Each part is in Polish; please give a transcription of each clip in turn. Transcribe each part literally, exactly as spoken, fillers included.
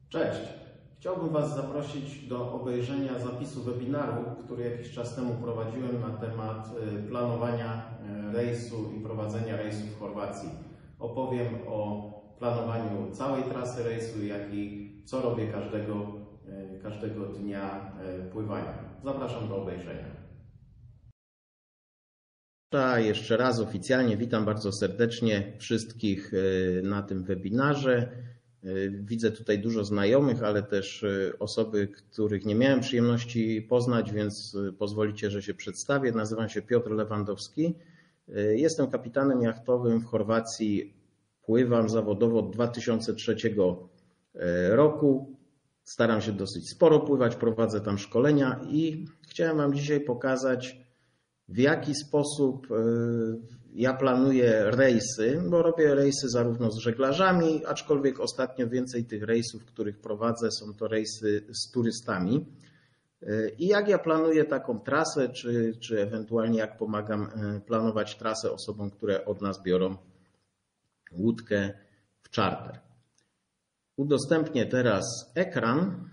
Cześć! Chciałbym Was zaprosić do obejrzenia zapisu webinaru, który jakiś czas temu prowadziłem na temat planowania rejsu i prowadzenia rejsu w Chorwacji. Opowiem o planowaniu całej trasy rejsu, jak i co robię każdego, każdego dnia pływania. Zapraszam do obejrzenia. Jeszcze raz oficjalnie witam bardzo serdecznie wszystkich na tym webinarze. Widzę tutaj dużo znajomych, ale też osoby, których nie miałem przyjemności poznać, więc pozwolicie, że się przedstawię. Nazywam się Piotr Lewandowski. Jestem kapitanem jachtowym w Chorwacji. Pływam zawodowo od dwa tysiące trzeciego roku. Staram się dosyć sporo pływać, prowadzę tam szkolenia i chciałem Wam dzisiaj pokazać, w jaki sposób ja planuję rejsy, bo robię rejsy zarówno z żeglarzami, aczkolwiek ostatnio więcej tych rejsów, których prowadzę, są to rejsy z turystami. I jak ja planuję taką trasę, czy, czy ewentualnie jak pomagam planować trasę osobom, które od nas biorą łódkę w czarter. Udostępnię teraz ekran.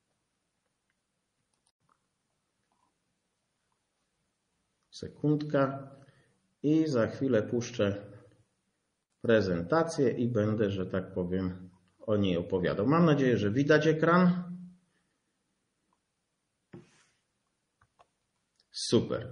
Sekundka i za chwilę puszczę prezentację i będę, że tak powiem, o niej opowiadał. Mam nadzieję, że widać ekran. Super.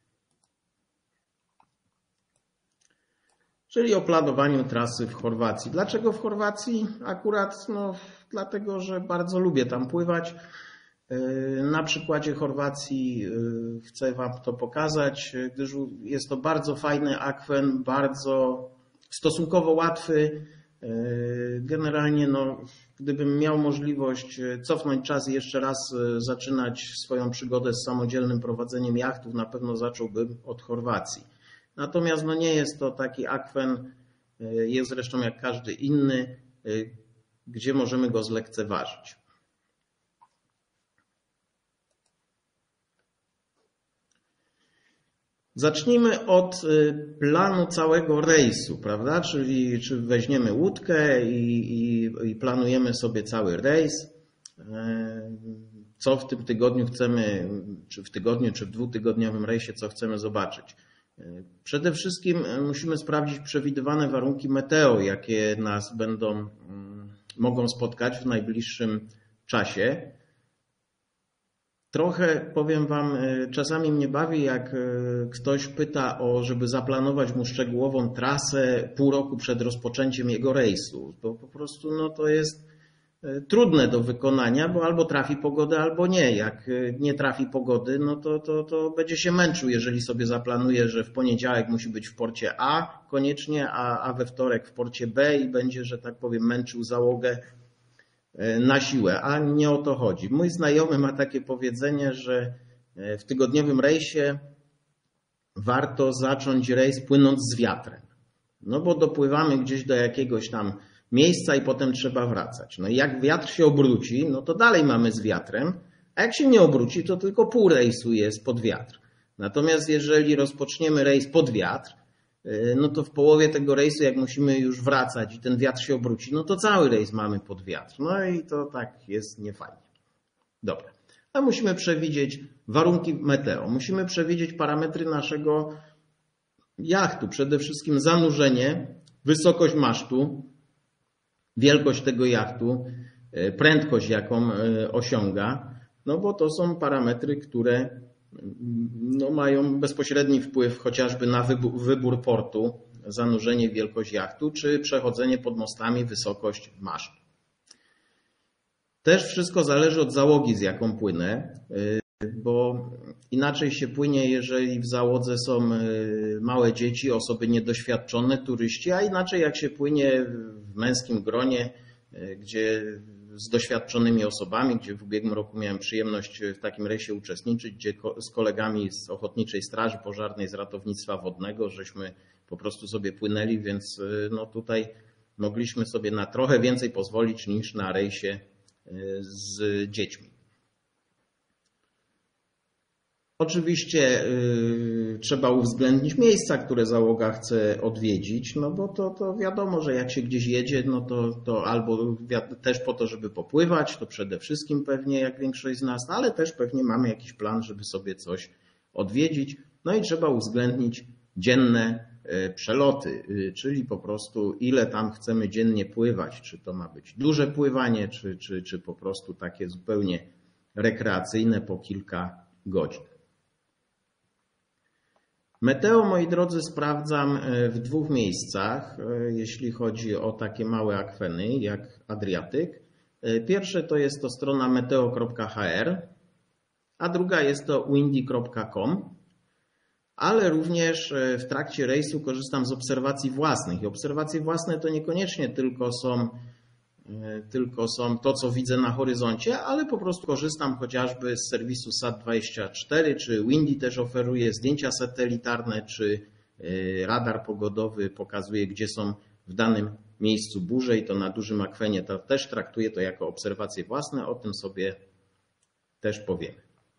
Czyli o planowaniu trasy w Chorwacji. Dlaczego w Chorwacji? Akurat no, dlatego, że bardzo lubię tam pływać. Na przykładzie Chorwacji chcę Wam to pokazać, gdyż jest to bardzo fajny akwen, bardzo stosunkowo łatwy. Generalnie no, gdybym miał możliwość cofnąć czas i jeszcze raz zaczynać swoją przygodę z samodzielnym prowadzeniem jachtów, na pewno zacząłbym od Chorwacji. Natomiast no, nie jest to taki akwen, jest zresztą jak każdy inny, gdzie możemy go zlekceważyć. Zacznijmy od planu całego rejsu, prawda? Czyli czy weźmiemy łódkę i, i, i planujemy sobie cały rejs. Co w tym tygodniu chcemy, czy w tygodniu, czy w dwutygodniowym rejsie, co chcemy zobaczyć. Przede wszystkim musimy sprawdzić przewidywane warunki meteo, jakie nas będą, mogą spotkać w najbliższym czasie. Trochę, powiem Wam, czasami mnie bawi, jak ktoś pyta o, żeby zaplanować mu szczegółową trasę pół roku przed rozpoczęciem jego rejsu. Bo po prostu no, to jest trudne do wykonania, bo albo trafi pogodę, albo nie. Jak nie trafi pogody, no to, to, to będzie się męczył, jeżeli sobie zaplanuje, że w poniedziałek musi być w porcie A koniecznie, a, a we wtorek w porcie B i będzie, że tak powiem, męczył załogę na siłę, a nie o to chodzi. Mój znajomy ma takie powiedzenie, że w tygodniowym rejsie warto zacząć rejs płynąc z wiatrem. No bo dopływamy gdzieś do jakiegoś tam miejsca i potem trzeba wracać. No i jak wiatr się obróci, no to dalej mamy z wiatrem, a jak się nie obróci, to tylko pół rejsu jest pod wiatr. Natomiast jeżeli rozpoczniemy rejs pod wiatr, no to w połowie tego rejsu, jak musimy już wracać i ten wiatr się obróci, no to cały rejs mamy pod wiatr. No i to tak jest niefajnie. Dobra. A musimy przewidzieć warunki meteo. Musimy przewidzieć parametry naszego jachtu. Przede wszystkim zanurzenie, wysokość masztu, wielkość tego jachtu, prędkość, jaką osiąga. No bo to są parametry, które no, mają bezpośredni wpływ chociażby na wybór, wybór portu, zanurzenie, wielkość jachtu, czy przechodzenie pod mostami, wysokość masztu. Też wszystko zależy od załogi, z jaką płynę, bo inaczej się płynie, jeżeli w załodze są małe dzieci, osoby niedoświadczone, turyści, a inaczej jak się płynie w męskim gronie, gdzie z doświadczonymi osobami, gdzie w ubiegłym roku miałem przyjemność w takim rejsie uczestniczyć, gdzie z kolegami z Ochotniczej Straży Pożarnej, z Ratownictwa Wodnego, żeśmy po prostu sobie płynęli, więc no tutaj mogliśmy sobie na trochę więcej pozwolić niż na rejsie z dziećmi. Oczywiście yy, trzeba uwzględnić miejsca, które załoga chce odwiedzić, no bo to, to wiadomo, że jak się gdzieś jedzie, no to, to albo też po to, żeby popływać, to przede wszystkim pewnie jak większość z nas, no ale też pewnie mamy jakiś plan, żeby sobie coś odwiedzić. No i trzeba uwzględnić dzienne yy, przeloty, yy, czyli po prostu ile tam chcemy dziennie pływać, czy to ma być duże pływanie, czy, czy, czy po prostu takie zupełnie rekreacyjne po kilka godzin. Meteo, moi drodzy, sprawdzam w dwóch miejscach, jeśli chodzi o takie małe akweny jak Adriatyk. Pierwsze to jest to strona meteo kropka h r, a druga jest to windy kropka com, ale również w trakcie rejsu korzystam z obserwacji własnych. I obserwacje własne to niekoniecznie tylko są, tylko są to, co widzę na horyzoncie, ale po prostu korzystam chociażby z serwisu sat dwadzieścia cztery, czy Windy też oferuje zdjęcia satelitarne, czy radar pogodowy pokazuje, gdzie są w danym miejscu burze i to na dużym akwenie. To też traktuję to jako obserwacje własne, o tym sobie też powiemy.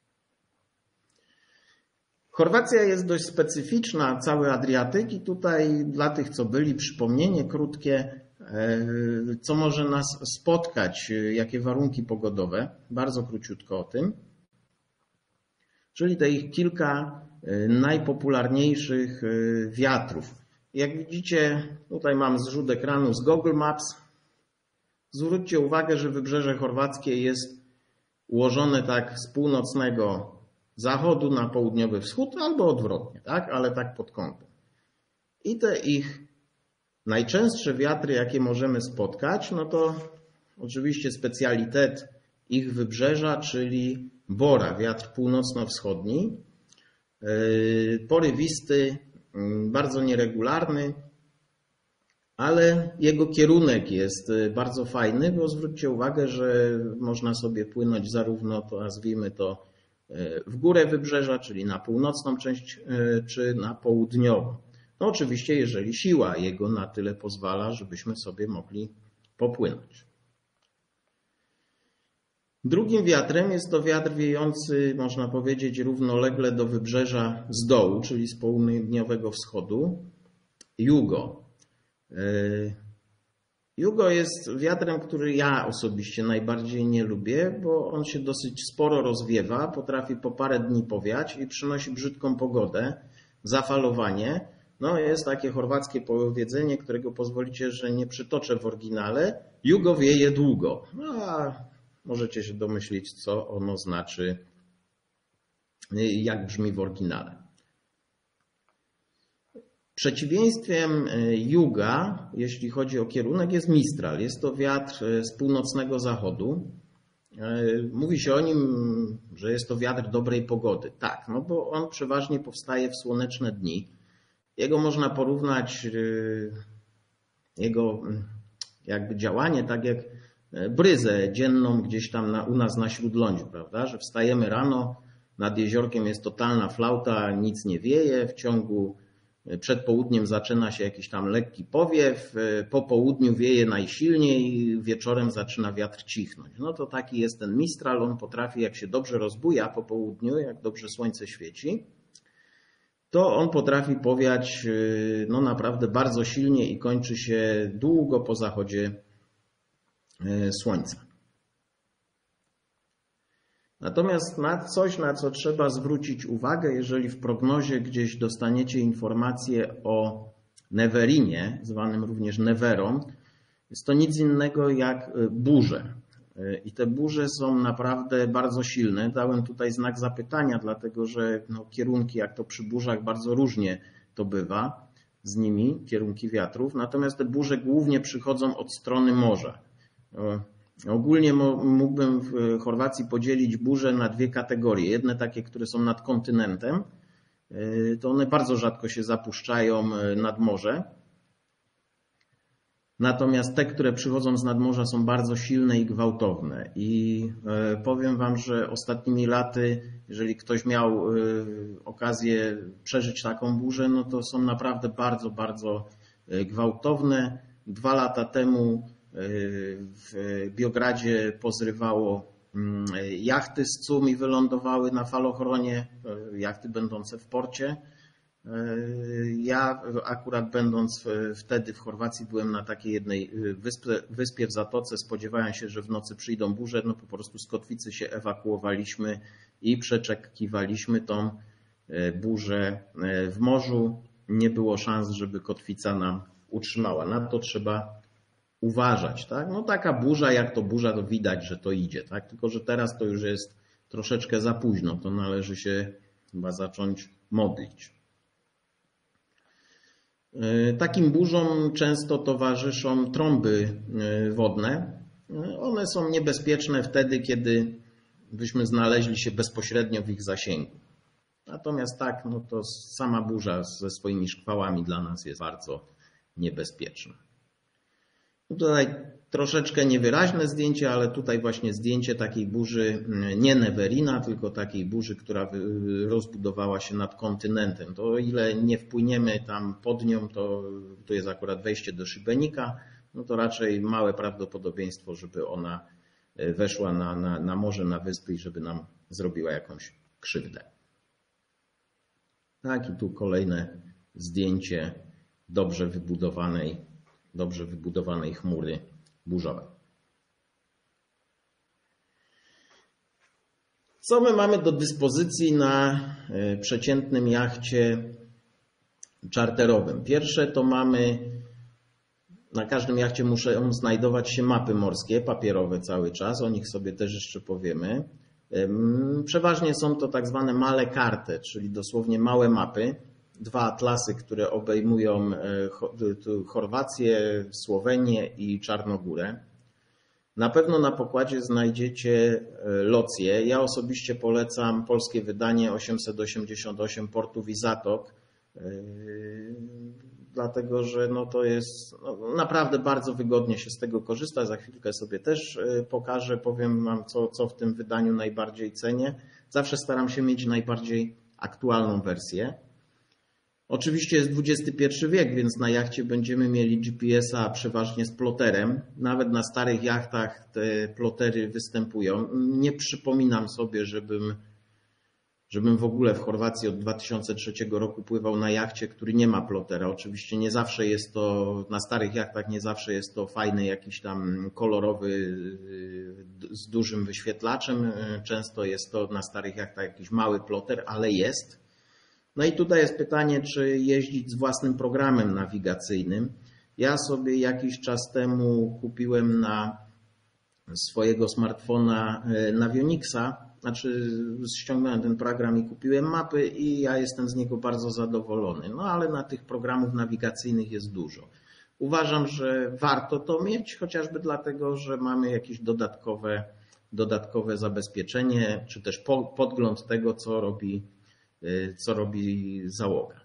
Chorwacja jest dość specyficzna, cały Adriatyk i tutaj dla tych, co byli, przypomnienie krótkie, co może nas spotkać, jakie warunki pogodowe, bardzo króciutko o tym. Czyli te ich kilka najpopularniejszych wiatrów. Jak widzicie, tutaj mam zrzut ekranu z Google Maps. Zwróćcie uwagę, że wybrzeże chorwackie jest ułożone tak z północnego zachodu na południowy wschód, albo odwrotnie, tak? Ale tak pod kątem. I te ich najczęstsze wiatry, jakie możemy spotkać, no to oczywiście specjalitet ich wybrzeża, czyli bora, wiatr północno-wschodni, porywisty, bardzo nieregularny, ale jego kierunek jest bardzo fajny, bo zwróćcie uwagę, że można sobie płynąć zarówno, to nazwijmy to, w górę wybrzeża, czyli na północną część, czy na południową. No oczywiście, jeżeli siła jego na tyle pozwala, żebyśmy sobie mogli popłynąć. Drugim wiatrem jest to wiatr wiejący, można powiedzieć, równolegle do wybrzeża z dołu, czyli z południowego wschodu, Jugo. Jugo jest wiatrem, który ja osobiście najbardziej nie lubię, bo on się dosyć sporo rozwiewa, potrafi po parę dni powiać i przynosi brzydką pogodę, zafalowanie. No jest takie chorwackie powiedzenie, którego pozwolicie, że nie przytoczę w oryginale. Jugo wieje długo. No, a możecie się domyślić, co ono znaczy, jak brzmi w oryginale. Przeciwieństwem juga, jeśli chodzi o kierunek, jest Mistral. Jest to wiatr z północnego zachodu. Mówi się o nim, że jest to wiatr dobrej pogody. Tak, no bo on przeważnie powstaje w słoneczne dni. Jego można porównać, jego jakby działanie, tak jak bryzę dzienną gdzieś tam na, u nas na śródlądziu, prawda? Że wstajemy rano, nad jeziorkiem jest totalna flauta, nic nie wieje, w ciągu przed południem zaczyna się jakiś tam lekki powiew, po południu wieje najsilniej, wieczorem zaczyna wiatr cichnąć. No to taki jest ten Mistral, on potrafi, jak się dobrze rozbuja po południu, jak dobrze słońce świeci, to on potrafi powiać no naprawdę bardzo silnie i kończy się długo po zachodzie słońca. Natomiast na coś, na co trzeba zwrócić uwagę, jeżeli w prognozie gdzieś dostaniecie informację o Neverinie, zwanym również Neverą, jest to nic innego jak burze. I te burze są naprawdę bardzo silne. Dałem tutaj znak zapytania, dlatego że no, kierunki, jak to przy burzach, bardzo różnie to bywa z nimi, kierunki wiatrów. Natomiast te burze głównie przychodzą od strony morza. Ogólnie mógłbym w Chorwacji podzielić burze na dwie kategorie. Jedne takie, które są nad kontynentem, to one bardzo rzadko się zapuszczają nad morze. Natomiast te, które przychodzą z nadmorza, są bardzo silne i gwałtowne. I powiem Wam, że ostatnimi laty, jeżeli ktoś miał okazję przeżyć taką burzę, no to są naprawdę bardzo, bardzo gwałtowne. Dwa lata temu w Biogradzie pozrywało jachty z Cumi wylądowały na falochronie, jachty będące w porcie. Ja akurat będąc wtedy w Chorwacji byłem na takiej jednej wyspie, wyspie w zatoce, spodziewałem się, że w nocy przyjdą burze, no po prostu z kotwicy się ewakuowaliśmy i przeczekiwaliśmy tą burzę w morzu. Nie było szans, żeby kotwica nam utrzymała. Na to trzeba uważać. Tak? No taka burza, jak to burza, to widać, że to idzie. Tak? Tylko że teraz to już jest troszeczkę za późno. To należy się chyba zacząć modlić. Takim burzom często towarzyszą trąby wodne. One są niebezpieczne wtedy, kiedy byśmy znaleźli się bezpośrednio w ich zasięgu. Natomiast tak, no to sama burza ze swoimi szkwałami dla nas jest bardzo niebezpieczna. Tutaj troszeczkę niewyraźne zdjęcie, ale tutaj właśnie zdjęcie takiej burzy, nie Neverina, tylko takiej burzy, która rozbudowała się nad kontynentem. To o ile nie wpłyniemy tam pod nią, to tu jest akurat wejście do Szybenika, no to raczej małe prawdopodobieństwo, żeby ona weszła na, na, na morze, na wyspy i żeby nam zrobiła jakąś krzywdę. Tak, i tu kolejne zdjęcie dobrze wybudowanej, dobrze wybudowanej chmury burzowej. Co my mamy do dyspozycji na przeciętnym jachcie czarterowym? Pierwsze to mamy, na każdym jachcie muszą znajdować się mapy morskie, papierowe cały czas, o nich sobie też jeszcze powiemy. Przeważnie są to tak zwane male karty, czyli dosłownie małe mapy. Dwa atlasy, które obejmują Chorwację, Słowenię i Czarnogórę. Na pewno na pokładzie znajdziecie locje. Ja osobiście polecam polskie wydanie osiemset osiemdziesiąt osiem Portów i Zatok, dlatego że no to jest no naprawdę bardzo wygodnie się z tego korzysta. Za chwilkę sobie też pokażę, powiem wam co, co w tym wydaniu najbardziej cenię. Zawsze staram się mieć najbardziej aktualną wersję. Oczywiście jest dwudziesty pierwszy wiek, więc na jachcie będziemy mieli G P S-a przeważnie z ploterem. Nawet na starych jachtach te plotery występują. Nie przypominam sobie, żebym, żebym w ogóle w Chorwacji od dwa tysiące trzeciego roku pływał na jachcie, który nie ma plotera. Oczywiście nie zawsze jest to, na starych jachtach nie zawsze jest to fajny, jakiś tam kolorowy, z dużym wyświetlaczem. Często jest to na starych jachtach jakiś mały ploter, ale jest. No i tutaj jest pytanie, czy jeździć z własnym programem nawigacyjnym. Ja sobie jakiś czas temu kupiłem na swojego smartfona Navionixa, znaczy ściągnąłem ten program i kupiłem mapy i ja jestem z niego bardzo zadowolony. No ale na tych programów nawigacyjnych jest dużo. Uważam, że warto to mieć, chociażby dlatego, że mamy jakieś dodatkowe, dodatkowe zabezpieczenie, czy też podgląd tego, co robi co robi załoga.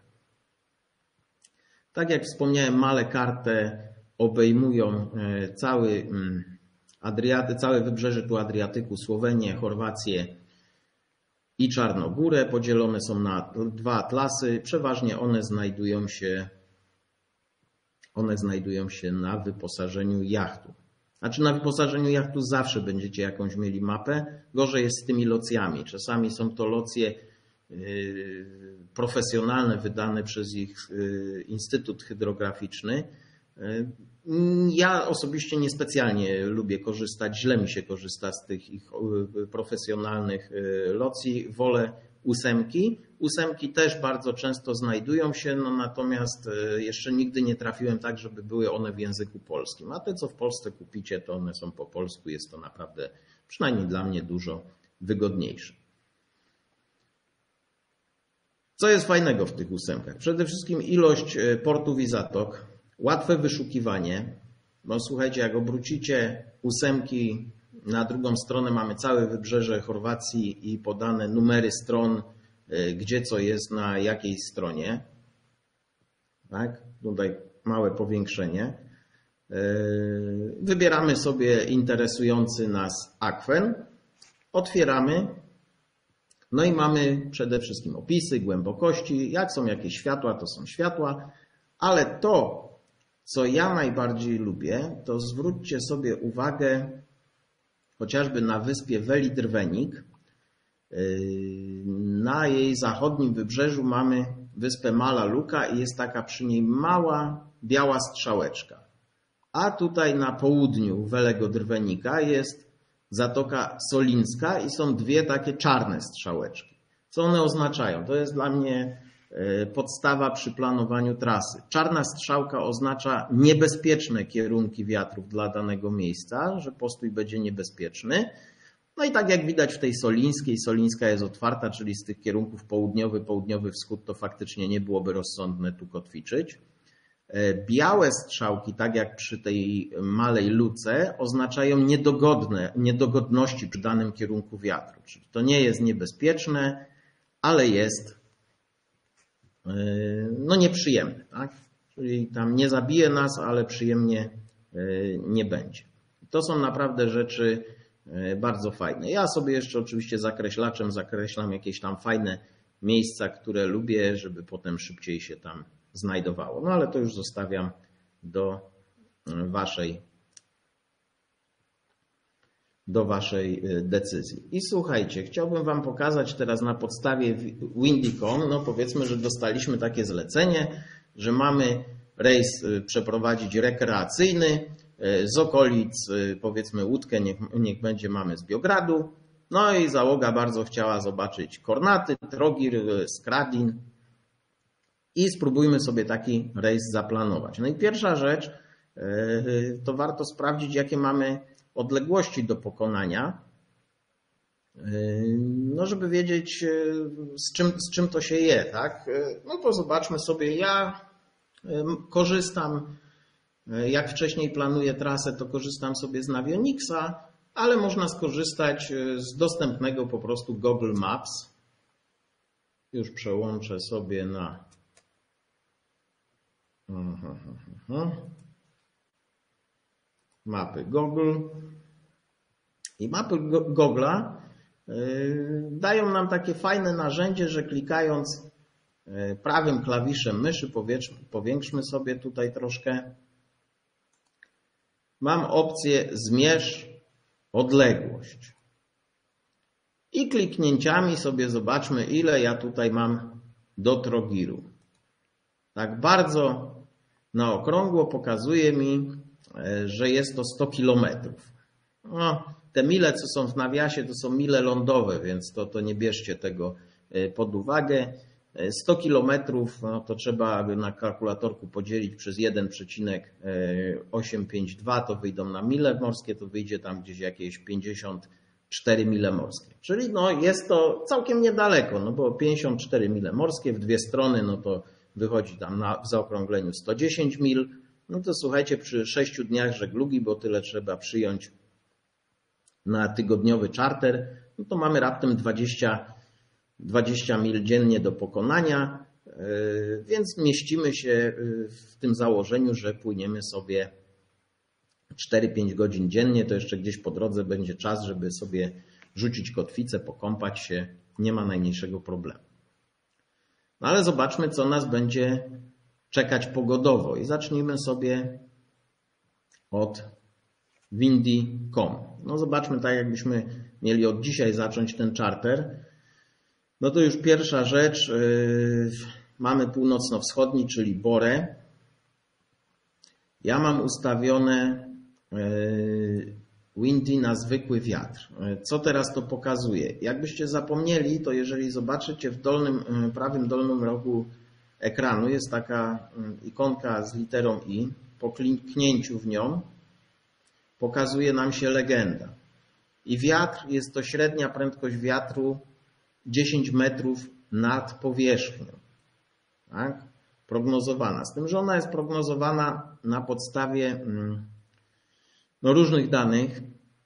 Tak jak wspomniałem, male kartę obejmują cały Adriaty, całe wybrzeże tu Adriatyku, Słowenię, Chorwację i Czarnogórę. Podzielone są na dwa atlasy. Przeważnie one znajdują się, one znajdują się na wyposażeniu jachtu. Znaczy na wyposażeniu jachtu zawsze będziecie jakąś mieli mapę. Gorzej jest z tymi locjami. Czasami są to locje profesjonalne, wydane przez ich Instytut Hydrograficzny. Ja osobiście niespecjalnie lubię korzystać, źle mi się korzysta z tych ich profesjonalnych locji. Wolę ósemki. Ósemki też bardzo często znajdują się, no natomiast jeszcze nigdy nie trafiłem tak, żeby były one w języku polskim. A te, co w Polsce kupicie, to one są po polsku. Jest to naprawdę, przynajmniej dla mnie, dużo wygodniejsze. Co jest fajnego w tych ósemkach? Przede wszystkim ilość portów i zatok, łatwe wyszukiwanie. Bo słuchajcie, jak obrócicie ósemki na drugą stronę, mamy całe wybrzeże Chorwacji i podane numery stron, gdzie co jest na jakiej stronie. Tak? Tutaj małe powiększenie. Wybieramy sobie interesujący nas akwen, otwieramy. No i mamy przede wszystkim opisy, głębokości, jak są jakieś światła, to są światła, ale to, co ja najbardziej lubię, to zwróćcie sobie uwagę chociażby na wyspie Welidrvenik. Na jej zachodnim wybrzeżu mamy wyspę Mala Luka i jest taka przy niej mała biała strzałeczka. A tutaj na południu Welego Drvenika jest Zatoka Solińska i są dwie takie czarne strzałeczki. Co one oznaczają? To jest dla mnie podstawa przy planowaniu trasy. Czarna strzałka oznacza niebezpieczne kierunki wiatrów dla danego miejsca, że postój będzie niebezpieczny. No i tak jak widać w tej Solińskiej, Solińska jest otwarta, czyli z tych kierunków południowy, południowy wschód to faktycznie nie byłoby rozsądne tu kotwiczyć. Białe strzałki, tak jak przy tej Malej Luce, oznaczają niedogodne, niedogodności przy danym kierunku wiatru. Czyli to nie jest niebezpieczne, ale jest no nieprzyjemne. Tak? Czyli tam nie zabije nas, ale przyjemnie nie będzie. To są naprawdę rzeczy bardzo fajne. Ja sobie jeszcze oczywiście zakreślaczem zakreślam jakieś tam fajne miejsca, które lubię, żeby potem szybciej się tam znajdowało. No ale to już zostawiam do waszej, do waszej decyzji. I słuchajcie, chciałbym wam pokazać teraz na podstawie Windy kropka com, no powiedzmy, że dostaliśmy takie zlecenie, że mamy rejs przeprowadzić rekreacyjny z okolic, powiedzmy łódkę, niech, niech będzie mamy z Biogradu. No i załoga bardzo chciała zobaczyć Kornaty, Trogir, Skradin i spróbujmy sobie taki rejs zaplanować. No i pierwsza rzecz, to warto sprawdzić, jakie mamy odległości do pokonania, no żeby wiedzieć, z czym, z czym to się je, tak? No to zobaczmy sobie, ja korzystam, jak wcześniej planuję trasę, to korzystam sobie z Navionixa, ale można skorzystać z dostępnego po prostu Google Maps. Już przełączę sobie na mapy Google. I mapy Google'a dają nam takie fajne narzędzie, że klikając prawym klawiszem myszy, powiększmy sobie tutaj troszkę, mam opcję zmierz odległość. I kliknięciami sobie zobaczmy, ile ja tutaj mam do Trogiru. Tak bardzo na okrągło pokazuje mi, że jest to sto kilometrów. No, te mile, co są w nawiasie, to są mile lądowe, więc to, to nie bierzcie tego pod uwagę. sto kilometrów no to trzeba by na kalkulatorku podzielić przez jeden przecinek osiemset pięćdziesiąt dwa, to wyjdą na mile morskie, to wyjdzie tam gdzieś jakieś pięćdziesiąt cztery mile morskie. Czyli no jest to całkiem niedaleko, no bo pięćdziesiąt cztery mile morskie w dwie strony, no to wychodzi tam na, w zaokrągleniu sto dziesięć mil. No to słuchajcie, przy sześciu dniach żeglugi, bo tyle trzeba przyjąć na tygodniowy czarter, no to mamy raptem dwadzieścia, dwadzieścia mil dziennie do pokonania, więc mieścimy się w tym założeniu, że płyniemy sobie cztery pięć godzin dziennie, to jeszcze gdzieś po drodze będzie czas, żeby sobie rzucić kotwicę, pokąpać się, nie ma najmniejszego problemu. No ale zobaczmy, co nas będzie czekać pogodowo i zacznijmy sobie od Windy kropka com. No zobaczmy, tak jakbyśmy mieli od dzisiaj zacząć ten czarter. No to już pierwsza rzecz, yy, mamy północno-wschodni, czyli Borę. Ja mam ustawione yy, Windy na zwykły wiatr. Co teraz to pokazuje? Jakbyście zapomnieli, to jeżeli zobaczycie w dolnym, prawym dolnym rogu ekranu jest taka ikonka z literą I. Po kliknięciu w nią pokazuje nam się legenda. I wiatr jest to średnia prędkość wiatru dziesięć metrów nad powierzchnią. Tak? Prognozowana. Z tym, że ona jest prognozowana na podstawie no, różnych danych.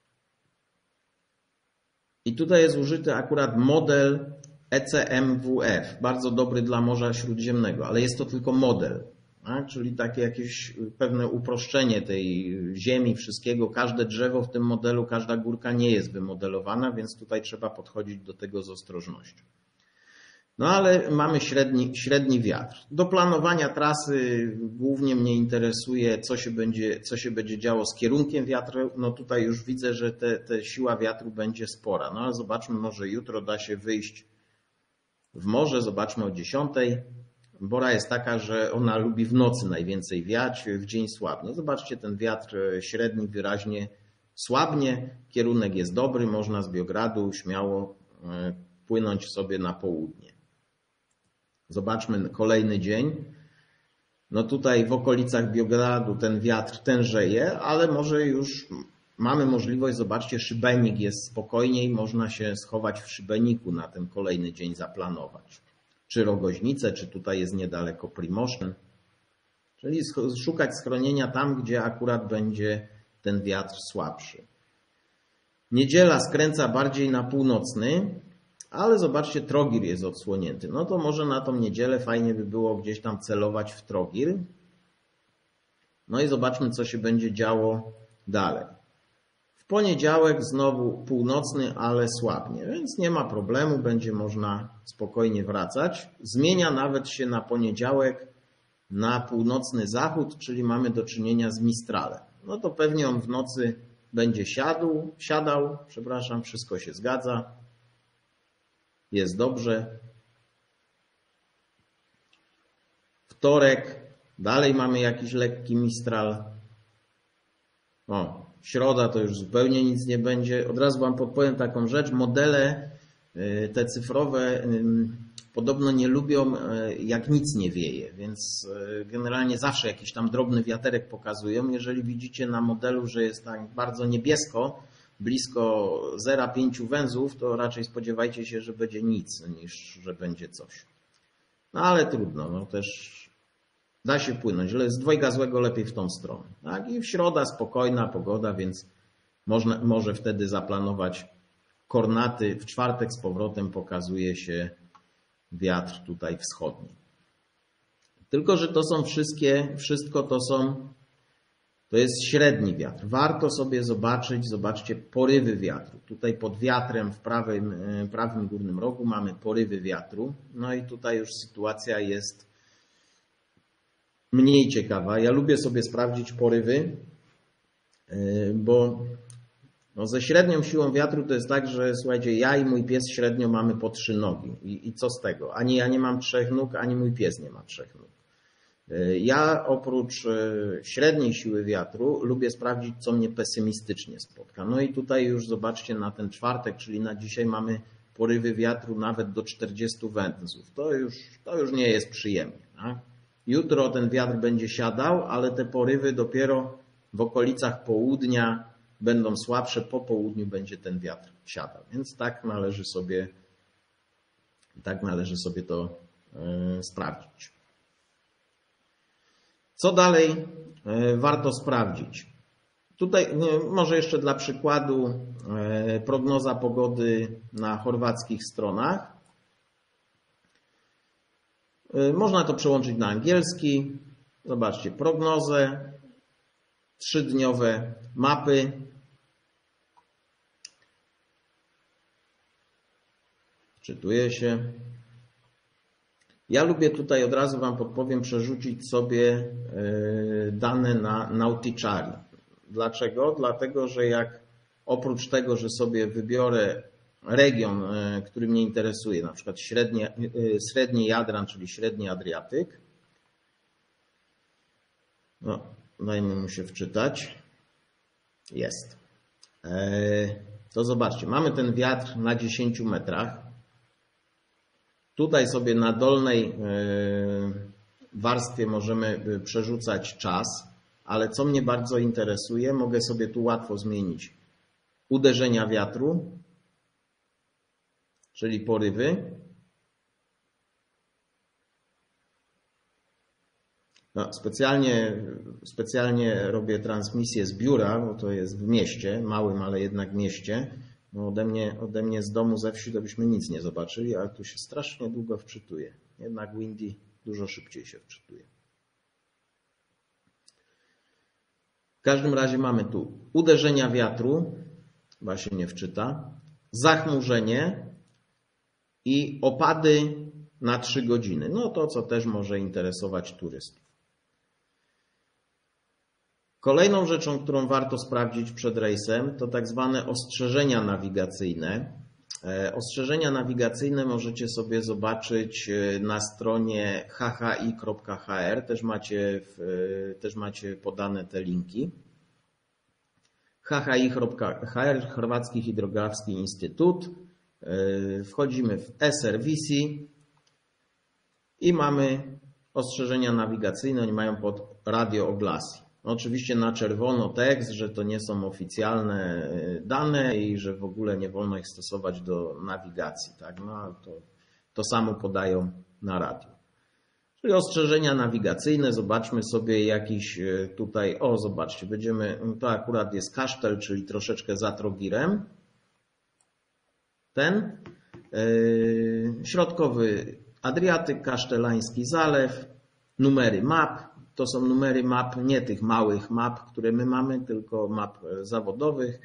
I tutaj jest użyty akurat model E C M W F, bardzo dobry dla Morza Śródziemnego, ale jest to tylko model, tak? Czyli takie jakieś pewne uproszczenie tej ziemi, wszystkiego. Każde drzewo w tym modelu, każda górka nie jest wymodelowana, więc tutaj trzeba podchodzić do tego z ostrożnością. No ale mamy średni, średni wiatr. Do planowania trasy głównie mnie interesuje, co się będzie, co się będzie działo z kierunkiem wiatru. No tutaj już widzę, że te, te siła wiatru będzie spora. No ale zobaczmy, może jutro da się wyjść w morze. Zobaczmy o dziesiątej. Bora jest taka, że ona lubi w nocy najwięcej wiać, w dzień słabnie. Zobaczcie, ten wiatr średni wyraźnie słabnie. Kierunek jest dobry, można z Biogradu śmiało płynąć sobie na południe. Zobaczmy kolejny dzień. No tutaj w okolicach Biogradu ten wiatr tężeje, ale może już mamy możliwość, zobaczcie, szybenik jest spokojniej, można się schować w szybeniku na ten kolejny dzień, zaplanować. Czy Rogoźnice, czy tutaj jest niedaleko Primoszyn. Czyli szukać schronienia tam, gdzie akurat będzie ten wiatr słabszy. Niedziela skręca bardziej na północny, ale zobaczcie, Trogir jest odsłonięty. No to może na tą niedzielę fajnie by było gdzieś tam celować w Trogir. No i zobaczmy, co się będzie działo dalej. W poniedziałek znowu północny, ale słabnie, więc nie ma problemu, będzie można spokojnie wracać. Zmienia nawet się na poniedziałek na północny zachód, czyli mamy do czynienia z Mistralem. No to pewnie on w nocy będzie siadł, siadał, przepraszam, wszystko się zgadza. Jest dobrze. Wtorek, dalej mamy jakiś lekki Mistral. O, środa to już zupełnie nic nie będzie. Od razu wam podpowiem taką rzecz. Modele te cyfrowe podobno nie lubią, jak nic nie wieje, więc generalnie zawsze jakiś tam drobny wiaterek pokazują. Jeżeli widzicie na modelu, że jest tak bardzo niebiesko, blisko zero przecinek pięć węzłów, to raczej spodziewajcie się, że będzie nic, niż że będzie coś. No ale trudno, no też da się płynąć. Z dwojga złego lepiej w tą stronę. Tak? I w środa spokojna pogoda, więc można, może wtedy zaplanować Kornaty. W czwartek z powrotem pokazuje się wiatr tutaj wschodni. Tylko że to są wszystkie, wszystko to są, to jest średni wiatr. Warto sobie zobaczyć, zobaczcie porywy wiatru. Tutaj pod wiatrem w prawym, prawym górnym rogu mamy porywy wiatru. No i tutaj już sytuacja jest mniej ciekawa. Ja lubię sobie sprawdzić porywy, bo no ze średnią siłą wiatru to jest tak, że słuchajcie, ja i mój pies średnio mamy po trzy nogi. I, i co z tego? Ani ja nie mam trzech nóg, ani mój pies nie ma trzech nóg. Ja oprócz średniej siły wiatru lubię sprawdzić, co mnie pesymistycznie spotka. No i tutaj już zobaczcie na ten czwartek, czyli na dzisiaj mamy porywy wiatru nawet do czterdziestu węzłów. To już, to już nie jest przyjemnie. Tak? Jutro ten wiatr będzie siadał, ale te porywy dopiero w okolicach południa będą słabsze. Po południu będzie ten wiatr siadał. Więc tak należy sobie, tak należy sobie to yy, sprawdzić. Co dalej warto sprawdzić? Tutaj może jeszcze dla przykładu prognoza pogody na chorwackich stronach. Można to przełączyć na angielski. Zobaczcie, prognozę, trzydniowe mapy. Wczytuje się. Ja lubię tutaj, od razu wam podpowiem, przerzucić sobie dane na Nautichari. Dlaczego? Dlatego, że jak oprócz tego, że sobie wybiorę region, który mnie interesuje, na przykład średni, średni Jadran, czyli średni Adriatyk. No, dajmy mu się wczytać. Jest. To zobaczcie, mamy ten wiatr na dziesięciu metrach. Tutaj sobie na dolnej warstwie możemy przerzucać czas, ale co mnie bardzo interesuje, mogę sobie tu łatwo zmienić uderzenia wiatru, czyli porywy. No, specjalnie, specjalnie robię transmisję z biura, bo to jest w mieście, małym, ale jednak mieście. No ode mnie, ode mnie z domu, ze wsi to byśmy nic nie zobaczyli, ale tu się strasznie długo wczytuje. Jednak Windy dużo szybciej się wczytuje. W każdym razie mamy tu uderzenia wiatru, chyba się nie wczyta, zachmurzenie i opady na trzy godziny. No to, co też może interesować turystów. Kolejną rzeczą, którą warto sprawdzić przed rejsem, to tak zwane ostrzeżenia nawigacyjne. Ostrzeżenia nawigacyjne możecie sobie zobaczyć na stronie h h i kropka h r. Też macie, też macie podane te linki. h h i kropka h r, Chorwacki Hydrografski Instytut. Wchodzimy w e-serwisy i mamy ostrzeżenia nawigacyjne. Oni mają pod radio oglasy. Oczywiście na czerwono tekst, że to nie są oficjalne dane i że w ogóle nie wolno ich stosować do nawigacji. Tak? No, to, to samo podają na radio. Czyli ostrzeżenia nawigacyjne. Zobaczmy sobie jakiś tutaj, o zobaczcie, będziemy, to akurat jest Kasztel, czyli troszeczkę za Trogirem. Ten yy, środkowy Adriatyk, Kasztelański Zalew, numery map. To są numery map, nie tych małych map, które my mamy, tylko map zawodowych.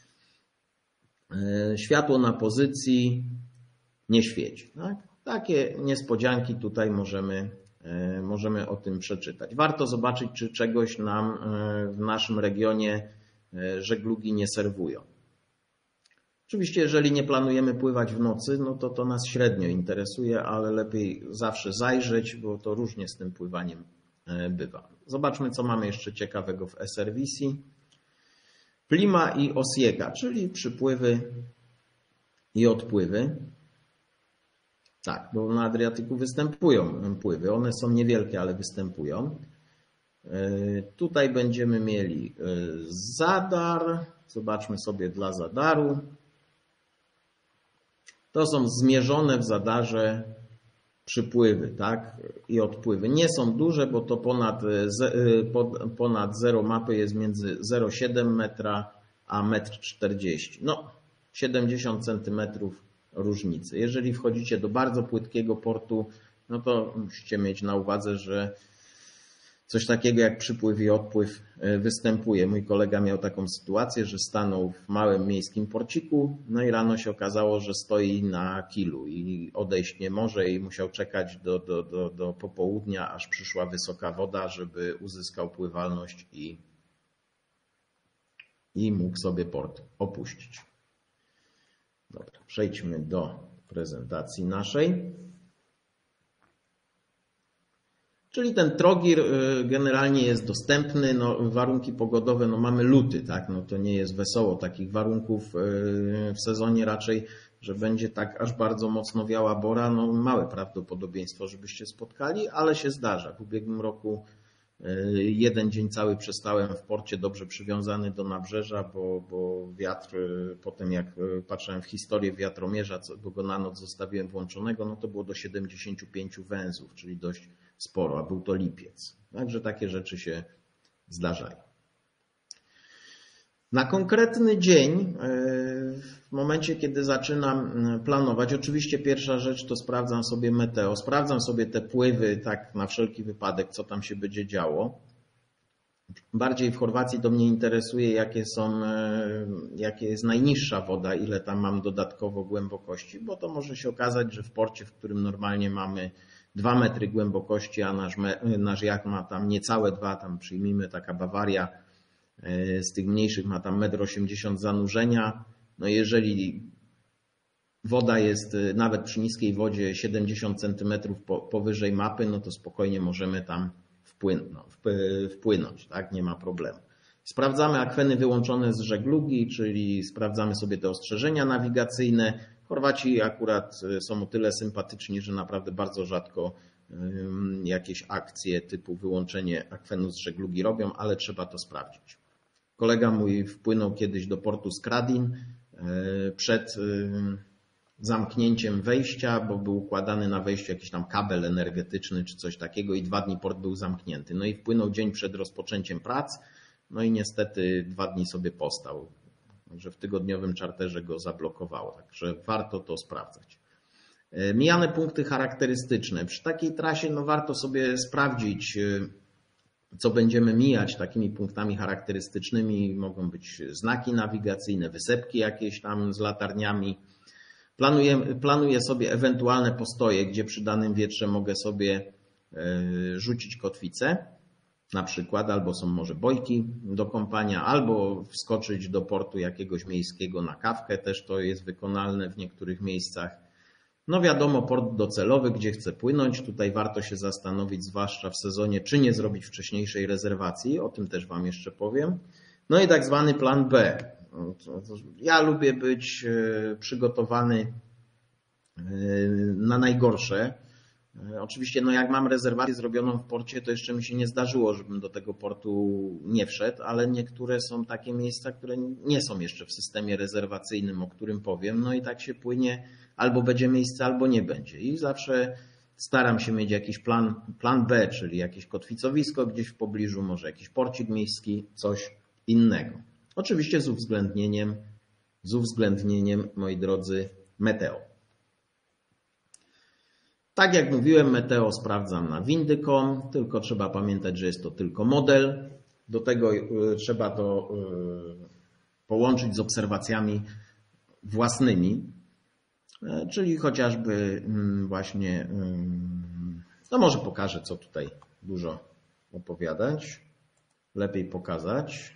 Światło na pozycji nie świeci. Tak? Takie niespodzianki tutaj możemy, możemy o tym przeczytać. Warto zobaczyć, czy czegoś nam w naszym regionie żeglugi nie serwują. Oczywiście, jeżeli nie planujemy pływać w nocy, no to to nas średnio interesuje, ale lepiej zawsze zajrzeć, bo to różnie z tym pływaniem bywa. Zobaczmy, co mamy jeszcze ciekawego w e-serwisy. Plima i Osieka, czyli przypływy i odpływy. Tak, bo na Adriatyku występują pływy. One są niewielkie, ale występują. Tutaj będziemy mieli Zadar. Zobaczmy sobie dla Zadaru. To są zmierzone w Zadarze przypływy, tak, i odpływy. Nie są duże, bo to ponad, ponad zero mapy jest między zero przecinek siedem metra a metr czterdzieści. No, siedemdziesiąt centymetrów różnicy. Jeżeli wchodzicie do bardzo płytkiego portu, no to musicie mieć na uwadze, że coś takiego jak przypływ i odpływ występuje. Mój kolega miał taką sytuację, że stanął w małym miejskim porciku, no i rano się okazało, że stoi na kilu i odejść nie może i musiał czekać do, do, do, do popołudnia, aż przyszła wysoka woda, żeby uzyskał pływalność i, i mógł sobie port opuścić. Dobra, przejdźmy do prezentacji naszej. Czyli ten Trogir generalnie jest dostępny, no, warunki pogodowe, no mamy luty, tak, no to nie jest wesoło, takich warunków w sezonie raczej, że będzie tak aż bardzo mocno wiała bora, no małe prawdopodobieństwo, żebyście spotkali, ale się zdarza. W ubiegłym roku jeden dzień cały przestałem w porcie dobrze przywiązany do nabrzeża, bo, bo wiatr, potem jak patrzyłem w historię wiatromierza, bo go na noc zostawiłem włączonego, no to było do siedemdziesięciu pięciu węzłów, czyli dość sporo, a był to lipiec. Także takie rzeczy się zdarzają. Na konkretny dzień, w momencie kiedy zaczynam planować, oczywiście pierwsza rzecz to sprawdzam sobie meteo, sprawdzam sobie te pływy tak na wszelki wypadek, co tam się będzie działo. Bardziej w Chorwacji to mnie interesuje, jakie są, jakie jest najniższa woda, ile tam mam dodatkowo głębokości, bo to może się okazać, że w porcie, w którym normalnie mamy dwa metry głębokości, a nasz, nasz jacht ma tam niecałe dwa, tam przyjmijmy taka Bawaria, z tych mniejszych ma tam metr osiemdziesiąt zanurzenia. No jeżeli woda jest nawet przy niskiej wodzie siedemdziesiąt centymetrów powyżej mapy, no to spokojnie możemy tam wpłynąć, tak? Nie ma problemu. Sprawdzamy akweny wyłączone z żeglugi, czyli sprawdzamy sobie te ostrzeżenia nawigacyjne. Chorwaci akurat są o tyle sympatyczni, że naprawdę bardzo rzadko jakieś akcje typu wyłączenie akwenu z żeglugi robią, ale trzeba to sprawdzić. Kolega mój wpłynął kiedyś do portu Skradin przed zamknięciem wejścia, bo był układany na wejściu jakiś tam kabel energetyczny czy coś takiego i dwa dni port był zamknięty. No i wpłynął dzień przed rozpoczęciem prac, no i niestety dwa dni sobie postał. Także w tygodniowym czarterze go zablokowało, także warto to sprawdzać. Mijane punkty charakterystyczne. Przy takiej trasie no warto sobie sprawdzić, co będziemy mijać takimi punktami charakterystycznymi. Mogą być znaki nawigacyjne, wysepki jakieś tam z latarniami. Planuję, planuję sobie ewentualne postoje, gdzie przy danym wietrze mogę sobie rzucić kotwicę, na przykład, albo są może bojki do kąpania, albo wskoczyć do portu jakiegoś miejskiego na kawkę, też to jest wykonalne w niektórych miejscach. No wiadomo, port docelowy, gdzie chcę płynąć, tutaj warto się zastanowić, zwłaszcza w sezonie, czy nie zrobić wcześniejszej rezerwacji, o tym też Wam jeszcze powiem. No i tak zwany plan B. Ja lubię być przygotowany na najgorsze. Oczywiście, no jak mam rezerwację zrobioną w porcie, to jeszcze mi się nie zdarzyło, żebym do tego portu nie wszedł, ale niektóre są takie miejsca, które nie są jeszcze w systemie rezerwacyjnym, o którym powiem, no i tak się płynie, albo będzie miejsce, albo nie będzie. I zawsze staram się mieć jakiś plan, plan B, czyli jakieś kotwicowisko gdzieś w pobliżu, może jakiś porcik miejski, coś innego. Oczywiście z uwzględnieniem, z uwzględnieniem, moi drodzy, meteo. Tak jak mówiłem, meteo sprawdzam na windy kropka com, tylko trzeba pamiętać, że jest to tylko model. Do tego trzeba to połączyć z obserwacjami własnymi, czyli chociażby właśnie, no może pokażę, co tutaj dużo opowiadać, lepiej pokazać.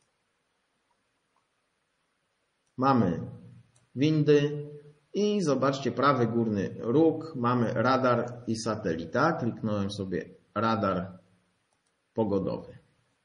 Mamy windy. I zobaczcie, prawy górny róg, mamy radar i satelita. Kliknąłem sobie radar pogodowy.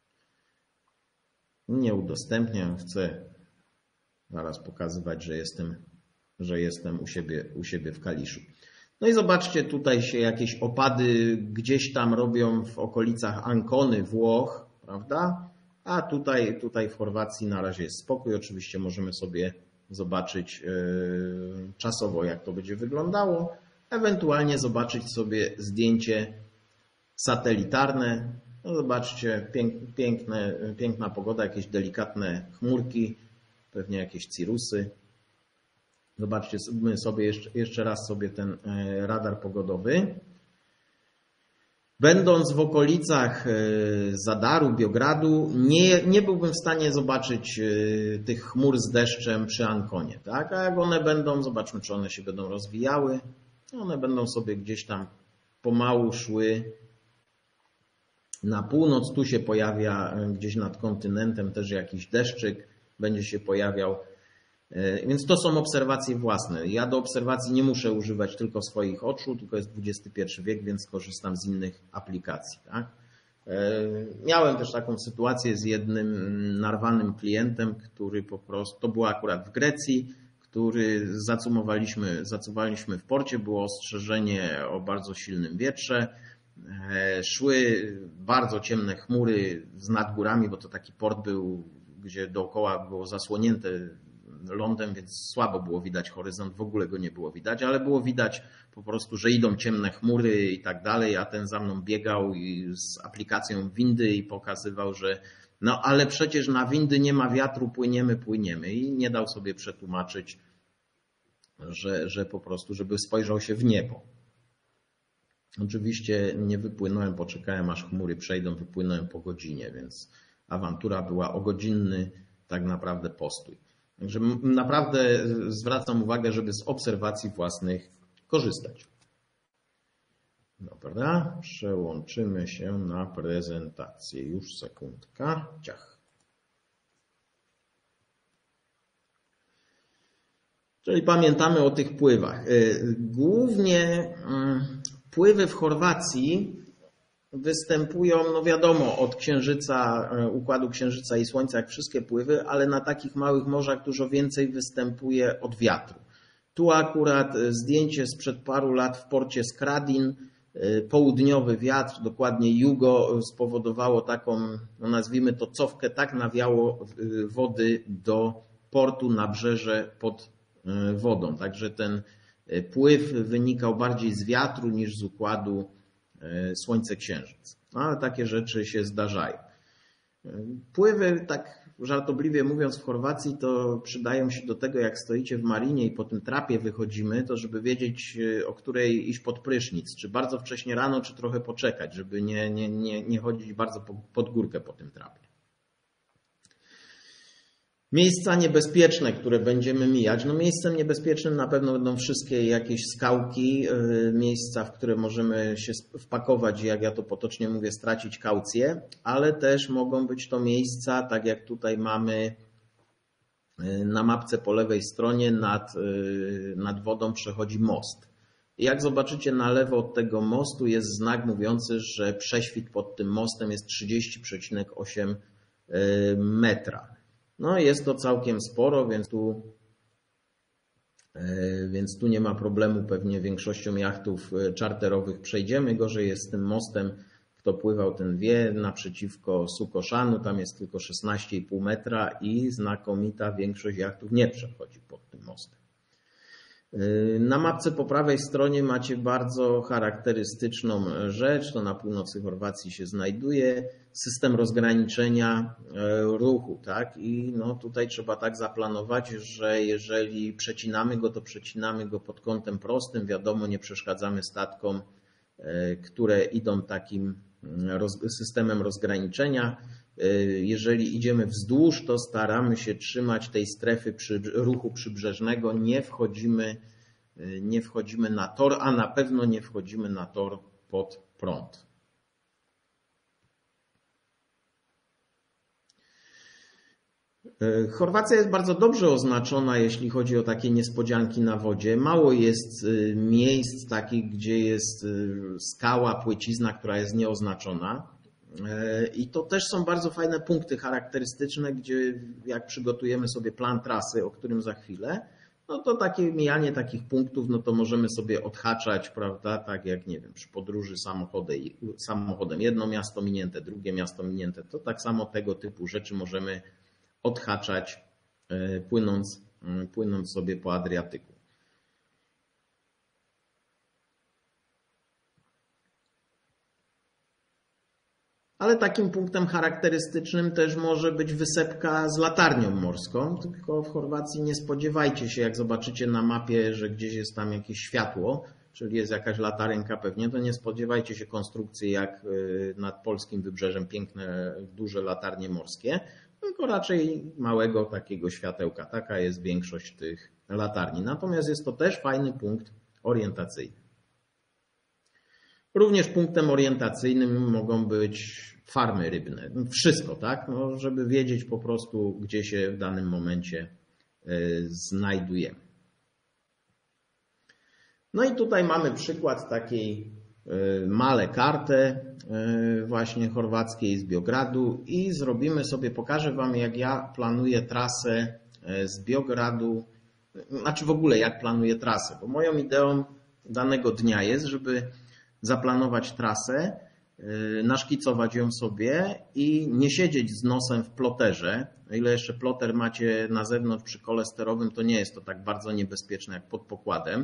Nie udostępniam, chcę zaraz pokazywać, że jestem, że jestem u siebie, u siebie w Kaliszu. No i zobaczcie, tutaj się jakieś opady gdzieś tam robią w okolicach Ancony, Włoch, prawda? A tutaj, tutaj w Chorwacji na razie jest spokój. Oczywiście możemy sobie zobaczyć czasowo, jak to będzie wyglądało. Ewentualnie zobaczyć sobie zdjęcie satelitarne. No zobaczcie, piękne, piękna pogoda, jakieś delikatne chmurki, pewnie jakieś cirrusy. Zobaczcie sobie jeszcze, jeszcze raz sobie ten radar pogodowy. Będąc w okolicach Zadaru, Biogradu, nie, nie byłbym w stanie zobaczyć tych chmur z deszczem przy Anconie. Tak? A jak one będą, zobaczmy, czy one się będą rozwijały. One będą sobie gdzieś tam pomału szły na północ. Tu się pojawia gdzieś nad kontynentem też jakiś deszczyk, będzie się pojawiał. Więc to są obserwacje własne. Ja do obserwacji nie muszę używać tylko swoich oczu, tylko jest dwudziesty pierwszy wiek, więc korzystam z innych aplikacji. Tak? Miałem też taką sytuację z jednym narwanym klientem, który po prostu, to było akurat w Grecji, który zacumowaliśmy, zacumowaliśmy w porcie, było ostrzeżenie o bardzo silnym wietrze. Szły bardzo ciemne chmury z nad górami, bo to taki port był, gdzie dookoła było zasłonięte lądem, więc słabo było widać horyzont, w ogóle go nie było widać, ale było widać po prostu, że idą ciemne chmury i tak dalej, a ten za mną biegał i z aplikacją windy i pokazywał, że no ale przecież na windy nie ma wiatru, płyniemy, płyniemy i nie dał sobie przetłumaczyć, że, że po prostu, żeby spojrzał się w niebo. Oczywiście nie wypłynąłem, poczekałem aż chmury przejdą, wypłynąłem po godzinie, więc awantura była o godzinny tak naprawdę postój. Także naprawdę zwracam uwagę, żeby z obserwacji własnych korzystać. Dobra, przełączymy się na prezentację. Już sekundka. Ciach. Czyli pamiętamy o tych pływach. Głównie pływy w Chorwacji występują, no wiadomo, od Księżyca, Układu Księżyca i Słońca, jak wszystkie pływy, ale na takich małych morzach dużo więcej występuje od wiatru. Tu akurat zdjęcie sprzed paru lat w porcie Skradin, południowy wiatr, dokładnie jugo, spowodowało taką, no nazwijmy to cofkę, tak nawiało wody do portu, nabrzeże pod wodą. Także ten pływ wynikał bardziej z wiatru niż z układu Słońce-Księżyc. No, ale takie rzeczy się zdarzają. Pływy, tak żartobliwie mówiąc, w Chorwacji to przydają się do tego, jak stoicie w marinie i po tym trapie wychodzimy, to żeby wiedzieć, o której iść pod prysznic, czy bardzo wcześnie rano, czy trochę poczekać, żeby nie, nie, nie, nie chodzić bardzo pod górkę po tym trapie. Miejsca niebezpieczne, które będziemy mijać. No miejscem niebezpiecznym na pewno będą wszystkie jakieś skałki, miejsca, w które możemy się wpakować i, jak ja to potocznie mówię, stracić kaucję, ale też mogą być to miejsca, tak jak tutaj mamy na mapce po lewej stronie, nad, nad wodą przechodzi most. I jak zobaczycie, na lewo od tego mostu jest znak mówiący, że prześwit pod tym mostem jest trzydzieści przecinek osiem metra. No jest to całkiem sporo, więc tu, więc tu nie ma problemu, pewnie większością jachtów czarterowych przejdziemy. Gorzej jest z tym mostem, kto pływał, ten wie, naprzeciwko Sukoszanu, tam jest tylko szesnaście i pół metra i znakomita większość jachtów nie przechodzi pod tym mostem. Na mapce po prawej stronie macie bardzo charakterystyczną rzecz, to na północy Chorwacji się znajduje, system rozgraniczenia ruchu, tak? I no tutaj trzeba tak zaplanować, że jeżeli przecinamy go, to przecinamy go pod kątem prostym, wiadomo, nie przeszkadzamy statkom, które idą takim systemem rozgraniczenia. Jeżeli idziemy wzdłuż, to staramy się trzymać tej strefy przy ruchu przybrzeżnego, nie wchodzimy, nie wchodzimy na tor, a na pewno nie wchodzimy na tor pod prąd. Chorwacja jest bardzo dobrze oznaczona, jeśli chodzi o takie niespodzianki na wodzie. Mało jest miejsc takich, gdzie jest skała, płycizna, która jest nieoznaczona. I to też są bardzo fajne punkty charakterystyczne, gdzie jak przygotujemy sobie plan trasy, o którym za chwilę, no to takie mijanie takich punktów, no to możemy sobie odhaczać, prawda, tak jak, nie wiem, przy podróży samochodem, samochodem jedno miasto minięte, drugie miasto minięte, to tak samo tego typu rzeczy możemy odhaczać, płynąc, płynąc sobie po Adriatyku. Ale takim punktem charakterystycznym też może być wysepka z latarnią morską, tylko w Chorwacji nie spodziewajcie się, jak zobaczycie na mapie, że gdzieś jest tam jakieś światło, czyli jest jakaś latarenka pewnie, to nie spodziewajcie się konstrukcji jak nad polskim wybrzeżem, piękne, duże latarnie morskie, tylko raczej małego takiego światełka. Taka jest większość tych latarni. Natomiast jest to też fajny punkt orientacyjny. Również punktem orientacyjnym mogą być farmy rybne. Wszystko, tak? No, żeby wiedzieć po prostu, gdzie się w danym momencie znajdujemy. No i tutaj mamy przykład takiej male kartę właśnie chorwackiej z Biogradu i zrobimy sobie, pokażę Wam, jak ja planuję trasę z Biogradu, znaczy w ogóle jak planuję trasę, bo moją ideą danego dnia jest, żeby zaplanować trasę, naszkicować ją sobie i nie siedzieć z nosem w ploterze. O ile jeszcze ploter macie na zewnątrz przy kole sterowym, to nie jest to tak bardzo niebezpieczne jak pod pokładem,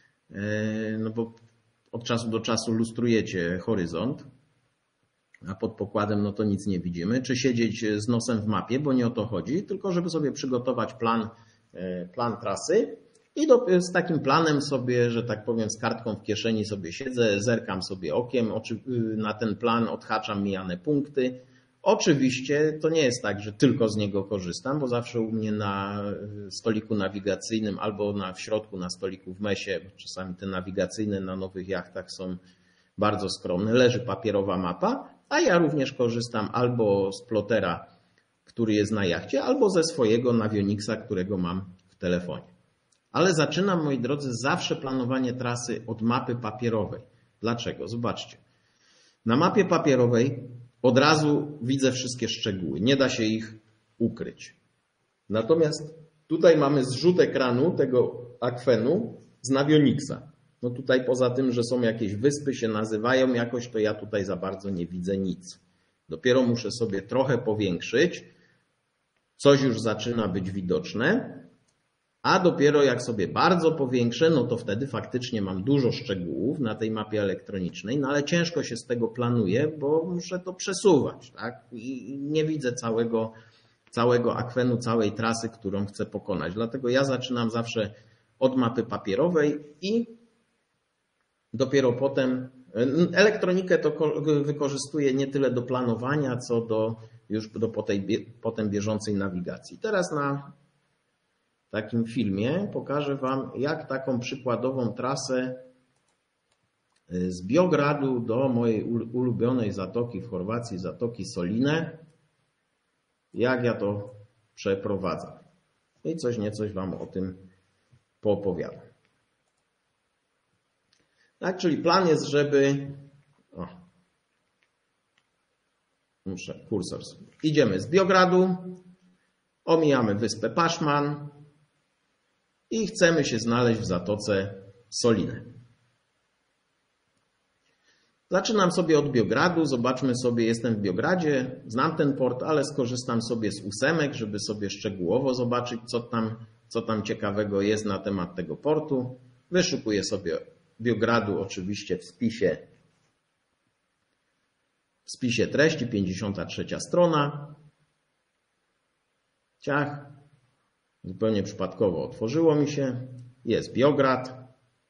no bo od czasu do czasu lustrujecie horyzont, a pod pokładem no to nic nie widzimy. Czy siedzieć z nosem w mapie, bo nie o to chodzi, tylko żeby sobie przygotować plan, plan trasy. I do, z takim planem sobie, że tak powiem, z kartką w kieszeni sobie siedzę, zerkam sobie okiem, na ten plan odhaczam mijane punkty. Oczywiście to nie jest tak, że tylko z niego korzystam, bo zawsze u mnie na stoliku nawigacyjnym albo na, w środku na stoliku w mesie, bo czasami te nawigacyjne na nowych jachtach są bardzo skromne, leży papierowa mapa, a ja również korzystam albo z plotera, który jest na jachcie, albo ze swojego Navionixa, którego mam w telefonie. Ale zaczynam, moi drodzy, zawsze planowanie trasy od mapy papierowej. Dlaczego? Zobaczcie. Na mapie papierowej od razu widzę wszystkie szczegóły. Nie da się ich ukryć. Natomiast tutaj mamy zrzut ekranu tego akwenu z Navionixa. No tutaj poza tym, że są jakieś wyspy, się nazywają jakoś, to ja tutaj za bardzo nie widzę nic. Dopiero muszę sobie trochę powiększyć. Coś już zaczyna być widoczne. A dopiero jak sobie bardzo powiększę, no to wtedy faktycznie mam dużo szczegółów na tej mapie elektronicznej, no ale ciężko się z tego planuje, bo muszę to przesuwać, tak? I nie widzę całego, całego akwenu, całej trasy, którą chcę pokonać. Dlatego ja zaczynam zawsze od mapy papierowej i dopiero potem elektronikę to wykorzystuję nie tyle do planowania, co do już do potem bieżącej nawigacji. Teraz na takim filmie pokażę Wam, jak taką przykładową trasę z Biogradu do mojej ulubionej zatoki w Chorwacji, Zatoki Soline, jak ja to przeprowadzam. I coś niecoś Wam o tym poopowiadam. Tak, czyli plan jest, żeby... O, muszę kursor. Idziemy z Biogradu, omijamy wyspę Paszman i chcemy się znaleźć w Zatoce Soline. Zaczynam sobie od Biogradu, zobaczmy sobie, jestem w Biogradzie, znam ten port, ale skorzystam sobie z ósemek, żeby sobie szczegółowo zobaczyć, co tam, co tam ciekawego jest na temat tego portu. Wyszukuję sobie Biogradu oczywiście w spisie, w spisie treści, pięćdziesiąta trzecia strona. Ciach, zupełnie przypadkowo otworzyło mi się, jest Biograd.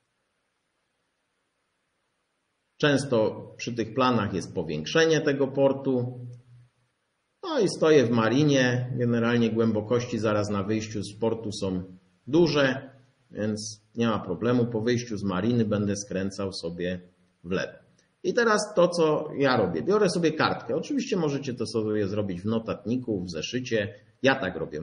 Często przy tych planach jest powiększenie tego portu. No i stoję w marinie. Generalnie głębokości zaraz na wyjściu z portu są duże, więc nie ma problemu. Po wyjściu z mariny będę skręcał sobie w lewo. I teraz to, co ja robię. Biorę sobie kartkę. Oczywiście możecie to sobie zrobić w notatniku, w zeszycie. Ja tak robię.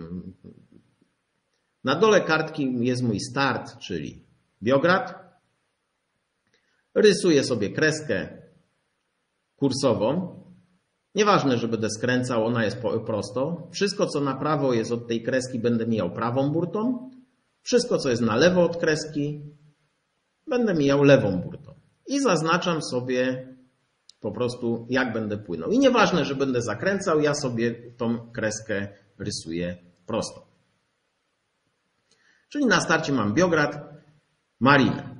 Na dole kartki jest mój start, czyli Biograd. Rysuję sobie kreskę kursową. Nieważne, że będę skręcał, ona jest prosto. Wszystko, co na prawo jest od tej kreski, będę mijał prawą burtą. Wszystko, co jest na lewo od kreski, będę mijał lewą burtą. I zaznaczam sobie po prostu, jak będę płynął. I nieważne, że będę zakręcał, ja sobie tą kreskę rysuję prosto. Czyli na starcie mam Biograd, marinę.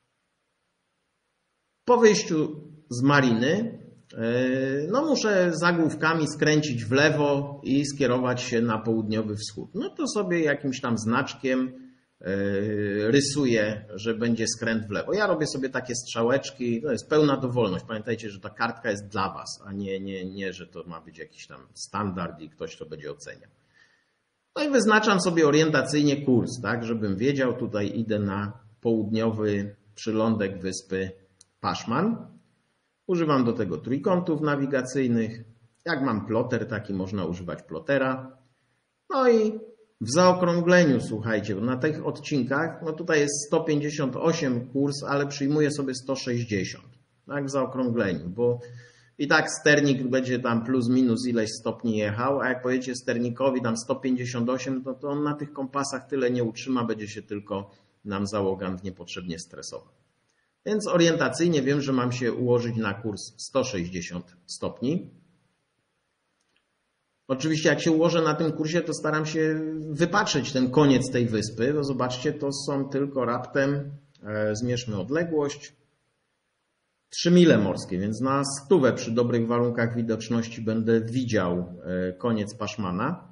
Po wyjściu z mariny no muszę zagłówkami skręcić w lewo i skierować się na południowy wschód. No to sobie jakimś tam znaczkiem rysuję, że będzie skręt w lewo. Ja robię sobie takie strzałeczki, to jest pełna dowolność. Pamiętajcie, że ta kartka jest dla Was, a nie, nie, nie, że to ma być jakiś tam standard i ktoś to będzie oceniał. No i wyznaczam sobie orientacyjnie kurs, tak, żebym wiedział, tutaj idę na południowy przylądek wyspy Paszman. Używam do tego trójkątów nawigacyjnych. Jak mam ploter, taki można używać plotera. No i w zaokrągleniu, słuchajcie, na tych odcinkach, no tutaj jest sto pięćdziesiąt osiem kurs, ale przyjmuję sobie sto sześćdziesiąt. Tak, w zaokrągleniu, bo i tak sternik będzie tam plus minus ileś stopni jechał, a jak pojedziecie sternikowi tam sto pięćdziesiąt osiem, no to on na tych kompasach tyle nie utrzyma, będzie się tylko nam załogant niepotrzebnie stresował. Więc orientacyjnie wiem, że mam się ułożyć na kurs sto sześćdziesiąt stopni. Oczywiście jak się ułożę na tym kursie, to staram się wypatrzeć ten koniec tej wyspy. Bo zobaczcie, to są tylko raptem, e, zmierzmy odległość, trzy mile morskie, więc na stówę przy dobrych warunkach widoczności będę widział e, koniec Paszmana.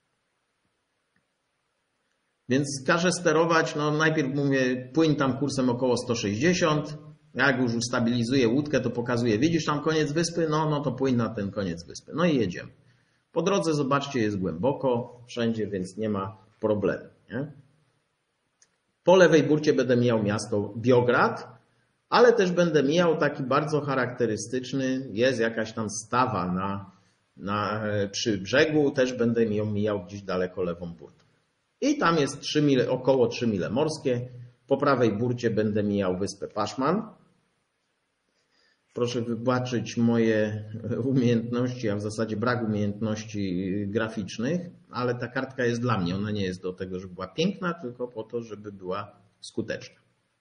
Więc każę sterować, no najpierw mówię, płyń tam kursem około sto sześćdziesiąt. Jak już ustabilizuję łódkę, to pokazuję, widzisz tam koniec wyspy? No, no to płyń na ten koniec wyspy. No i jedziemy. Po drodze, zobaczcie, jest głęboko wszędzie, więc nie ma problemu. Nie? Po lewej burcie będę mijał miasto Biograd, ale też będę mijał taki bardzo charakterystyczny, jest jakaś tam stawa na, na, przy brzegu, też będę ją mijał gdzieś daleko lewą burtą. I tam jest trzy mile, około trzy mile morskie. Po prawej burcie będę mijał wyspę Paszman. Proszę wybaczyć moje umiejętności, a w zasadzie brak umiejętności graficznych, ale ta kartka jest dla mnie. Ona nie jest do tego, żeby była piękna, tylko po to, żeby była skuteczna.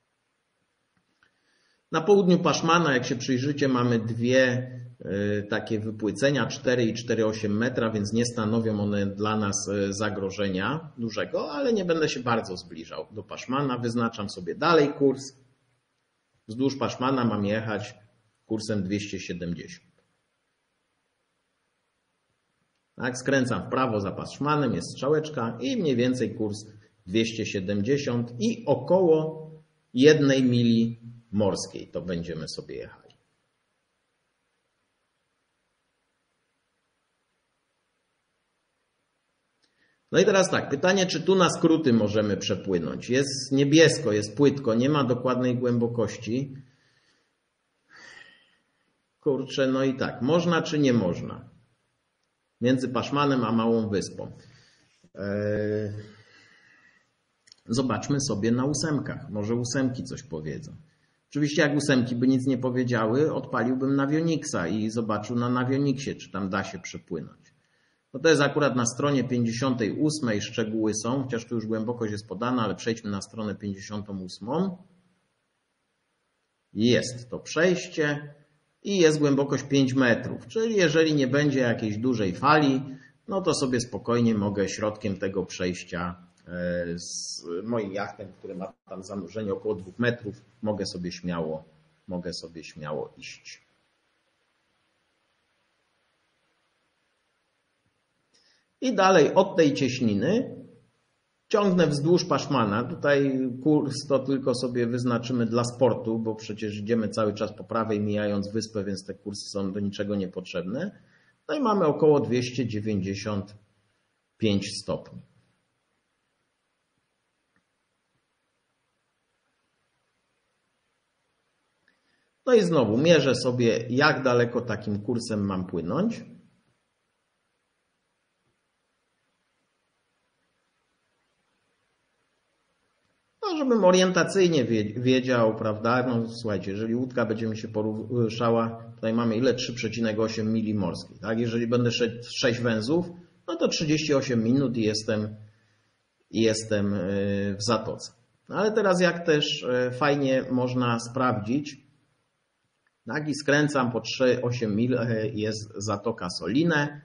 Na południu Paszmana, jak się przyjrzycie, mamy dwie takie wypłycenia, cztery i cztery przecinek osiem metra, więc nie stanowią one dla nas zagrożenia dużego, ale nie będę się bardzo zbliżał do Paszmana. Wyznaczam sobie dalej kurs. Wzdłuż Paszmana mam jechać kursem dwieście siedemdziesiąt. Tak, skręcam w prawo za Paszmanem, jest strzałeczka i mniej więcej kurs dwieście siedemdziesiąt i około jednej mili morskiej to będziemy sobie jechali. No i teraz tak, pytanie, czy tu na skróty możemy przepłynąć? Jest niebiesko, jest płytko, nie ma dokładnej głębokości. Kurczę, no i tak, można czy nie można? Między Paszmanem a Małą Wyspą. Eee... Zobaczmy sobie na ósemkach. Może ósemki coś powiedzą. Oczywiście jak ósemki by nic nie powiedziały, odpaliłbym Navionixa i zobaczył na Navionixie, czy tam da się przepłynąć. No to jest akurat na stronie pięćdziesiątej ósmej, szczegóły są, chociaż tu już głębokość jest podana, ale przejdźmy na stronę pięćdziesiątą ósmą. Jest to przejście i jest głębokość pięć metrów, czyli jeżeli nie będzie jakiejś dużej fali, no to sobie spokojnie mogę środkiem tego przejścia z moim jachtem, który ma tam zanurzenie około dwóch metrów, mogę sobie śmiało, mogę sobie śmiało iść. I dalej od tej cieśniny ciągnę wzdłuż Paszmana. Tutaj kurs to tylko sobie wyznaczymy dla sportu, bo przecież idziemy cały czas po prawej, mijając wyspę, więc te kursy są do niczego niepotrzebne. No i mamy około dwieście dziewięćdziesiąt pięć stopni. No i znowu mierzę sobie, jak daleko takim kursem mam płynąć. No, żebym orientacyjnie wiedział, prawda? No słuchajcie, jeżeli łódka będzie mi się poruszała, tutaj mamy ile? trzy przecinek osiem mili morskiej, tak? Jeżeli będę szedł sześć węzłów, no to trzydzieści osiem minut i jestem, i jestem w zatoce. No, ale teraz jak też fajnie można sprawdzić, tak, i skręcam po trzy osiem mil, jest Zatoka Soline.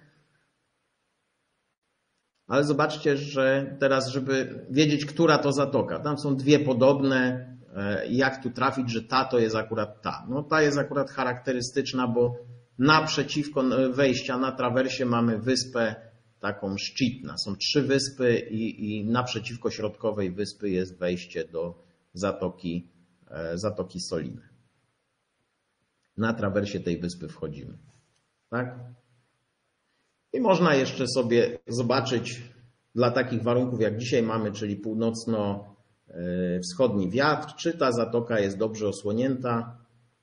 Ale zobaczcie, że teraz, żeby wiedzieć, która to zatoka, tam są dwie podobne, jak tu trafić, że ta to jest akurat ta. No ta jest akurat charakterystyczna, bo naprzeciwko wejścia na trawersie mamy wyspę taką szczytna. Są trzy wyspy i, i naprzeciwko środkowej wyspy jest wejście do Zatoki, Zatoki Soline. Na trawersie tej wyspy wchodzimy. Tak? I można jeszcze sobie zobaczyć dla takich warunków jak dzisiaj mamy, czyli północno-wschodni wiatr, czy ta zatoka jest dobrze osłonięta.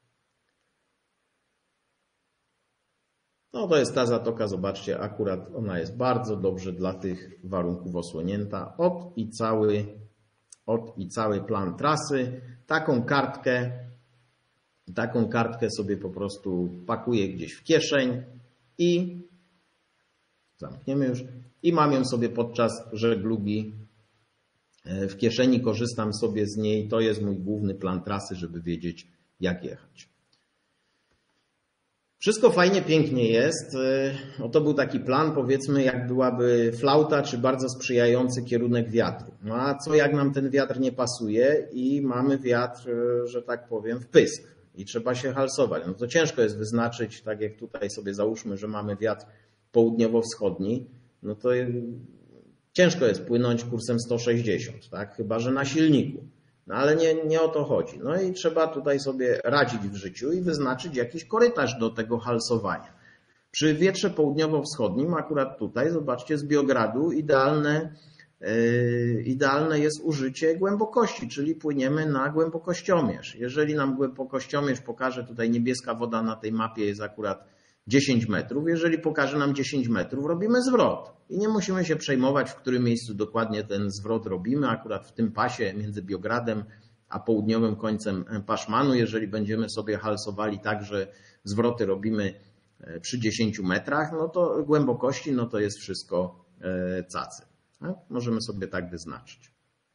No to jest ta zatoka, zobaczcie, akurat ona jest bardzo dobrze dla tych warunków osłonięta. Od i cały, od i cały plan trasy. Taką kartkę Taką kartkę sobie po prostu pakuję gdzieś w kieszeń i zamkniemy już i mam ją sobie podczas żeglugi w kieszeni, korzystam sobie z niej. To jest mój główny plan trasy, żeby wiedzieć, jak jechać. Wszystko fajnie, pięknie jest. O, to był taki plan, powiedzmy, jak byłaby flauta, czy bardzo sprzyjający kierunek wiatru. No a co jak nam ten wiatr nie pasuje i mamy wiatr, że tak powiem, w pysk. I trzeba się halsować. No to ciężko jest wyznaczyć, tak jak tutaj sobie załóżmy, że mamy wiatr południowo-wschodni, no to ciężko jest płynąć kursem sto sześćdziesiąt, tak? Chyba że na silniku. No ale nie, nie o to chodzi. No i trzeba tutaj sobie radzić w życiu i wyznaczyć jakiś korytarz do tego halsowania. Przy wietrze południowo-wschodnim, akurat tutaj, zobaczcie, z Biogradu idealne, yy, idealne jest użycie głębokości, czyli płyniemy na głębokościomierz. Jeżeli nam głębokościomierz pokaże, tutaj niebieska woda na tej mapie jest akurat dziesięć metrów, jeżeli pokaże nam dziesięć metrów, robimy zwrot. I nie musimy się przejmować, w którym miejscu dokładnie ten zwrot robimy, akurat w tym pasie między Biogradem a południowym końcem Paszmanu, jeżeli będziemy sobie halsowali tak, że zwroty robimy przy dziesięciu metrach, no to głębokości, no to jest wszystko cacy. Tak? Możemy sobie tak wyznaczyć.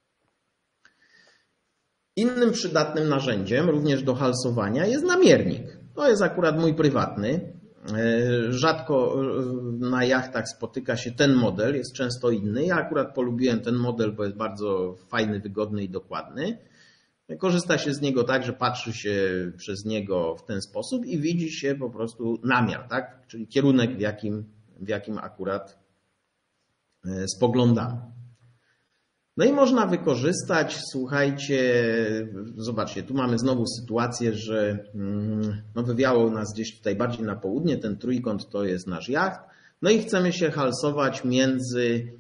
Innym przydatnym narzędziem, również do halsowania, jest namiernik. To jest akurat mój prywatny. Rzadko na jachtach spotyka się ten model, jest często inny. Ja akurat polubiłem ten model, bo jest bardzo fajny, wygodny i dokładny. Korzysta się z niego tak, że patrzy się przez niego w ten sposób i widzi się po prostu namiar, tak? Czyli kierunek, w jakim, w jakim akurat spoglądamy. No i można wykorzystać, słuchajcie, zobaczcie, tu mamy znowu sytuację, że no wywiało nas gdzieś tutaj bardziej na południe, ten trójkąt to jest nasz jacht, no i chcemy się halsować między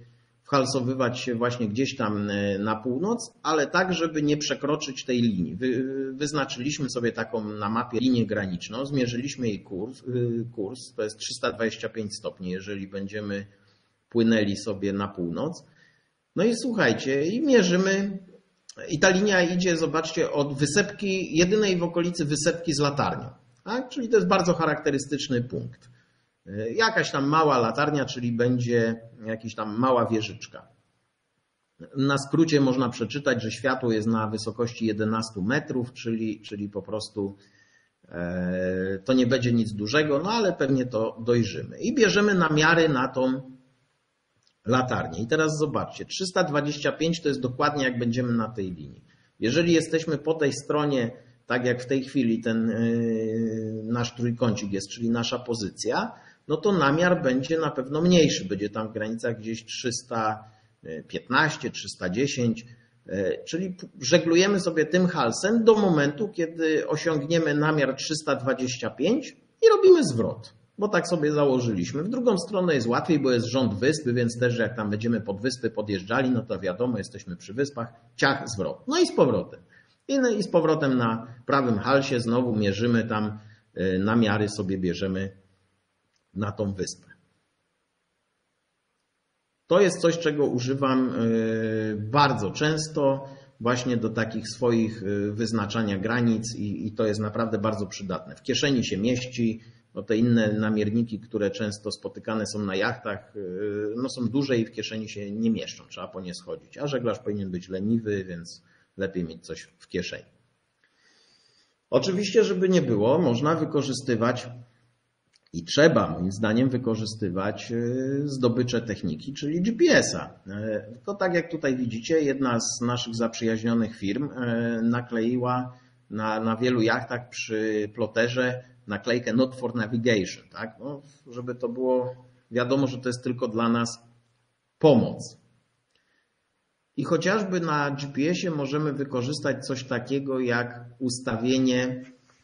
whalsowywać się właśnie gdzieś tam na północ, ale tak, żeby nie przekroczyć tej linii. Wy, wyznaczyliśmy sobie taką na mapie linię graniczną, zmierzyliśmy jej kurs, kurs, to jest trzysta dwadzieścia pięć stopni, jeżeli będziemy płynęli sobie na północ. No i słuchajcie, i mierzymy, i ta linia idzie, zobaczcie, od wysepki, jedynej w okolicy wysepki z latarnią, tak? Czyli to jest bardzo charakterystyczny punkt. Jakaś tam mała latarnia, czyli będzie jakaś tam mała wieżyczka. Na skrócie można przeczytać, że światło jest na wysokości jedenaście metrów, czyli, czyli po prostu e, to nie będzie nic dużego, no ale pewnie to dojrzymy. I bierzemy namiary na tą latarnię. I teraz zobaczcie, trzysta dwadzieścia pięć to jest dokładnie jak będziemy na tej linii. Jeżeli jesteśmy po tej stronie, tak jak w tej chwili ten yy, nasz trójkącik jest, czyli nasza pozycja, no to namiar będzie na pewno mniejszy. Będzie tam w granicach gdzieś trzysta piętnaście, trzysta dziesięć, yy, czyli żeglujemy sobie tym halsem do momentu, kiedy osiągniemy namiar trzysta dwadzieścia pięć i robimy zwrot. Bo tak sobie założyliśmy. W drugą stronę jest łatwiej, bo jest rząd wyspy, więc też jak tam będziemy pod wyspy podjeżdżali, no to wiadomo, jesteśmy przy wyspach, ciach, zwrot. No i z powrotem. I z powrotem na prawym halsie znowu mierzymy tam, namiary sobie bierzemy na tą wyspę. To jest coś, czego używam bardzo często właśnie do takich swoich wyznaczania granic i, i to jest naprawdę bardzo przydatne. W kieszeni się mieści. No te inne namierniki, które często spotykane są na jachtach, no są duże i w kieszeni się nie mieszczą, trzeba po nie schodzić. A żeglarz powinien być leniwy, więc lepiej mieć coś w kieszeni. Oczywiście, żeby nie było, można wykorzystywać i trzeba moim zdaniem wykorzystywać zdobycze techniki, czyli G P S-a. Tylko tak jak tutaj widzicie, jedna z naszych zaprzyjaźnionych firm nakleiła na, na wielu jachtach przy ploterze naklejkę Not for Navigation, tak? No, żeby to było wiadomo, że to jest tylko dla nas pomoc. I chociażby na G P S-ie możemy wykorzystać coś takiego jak ustawienie,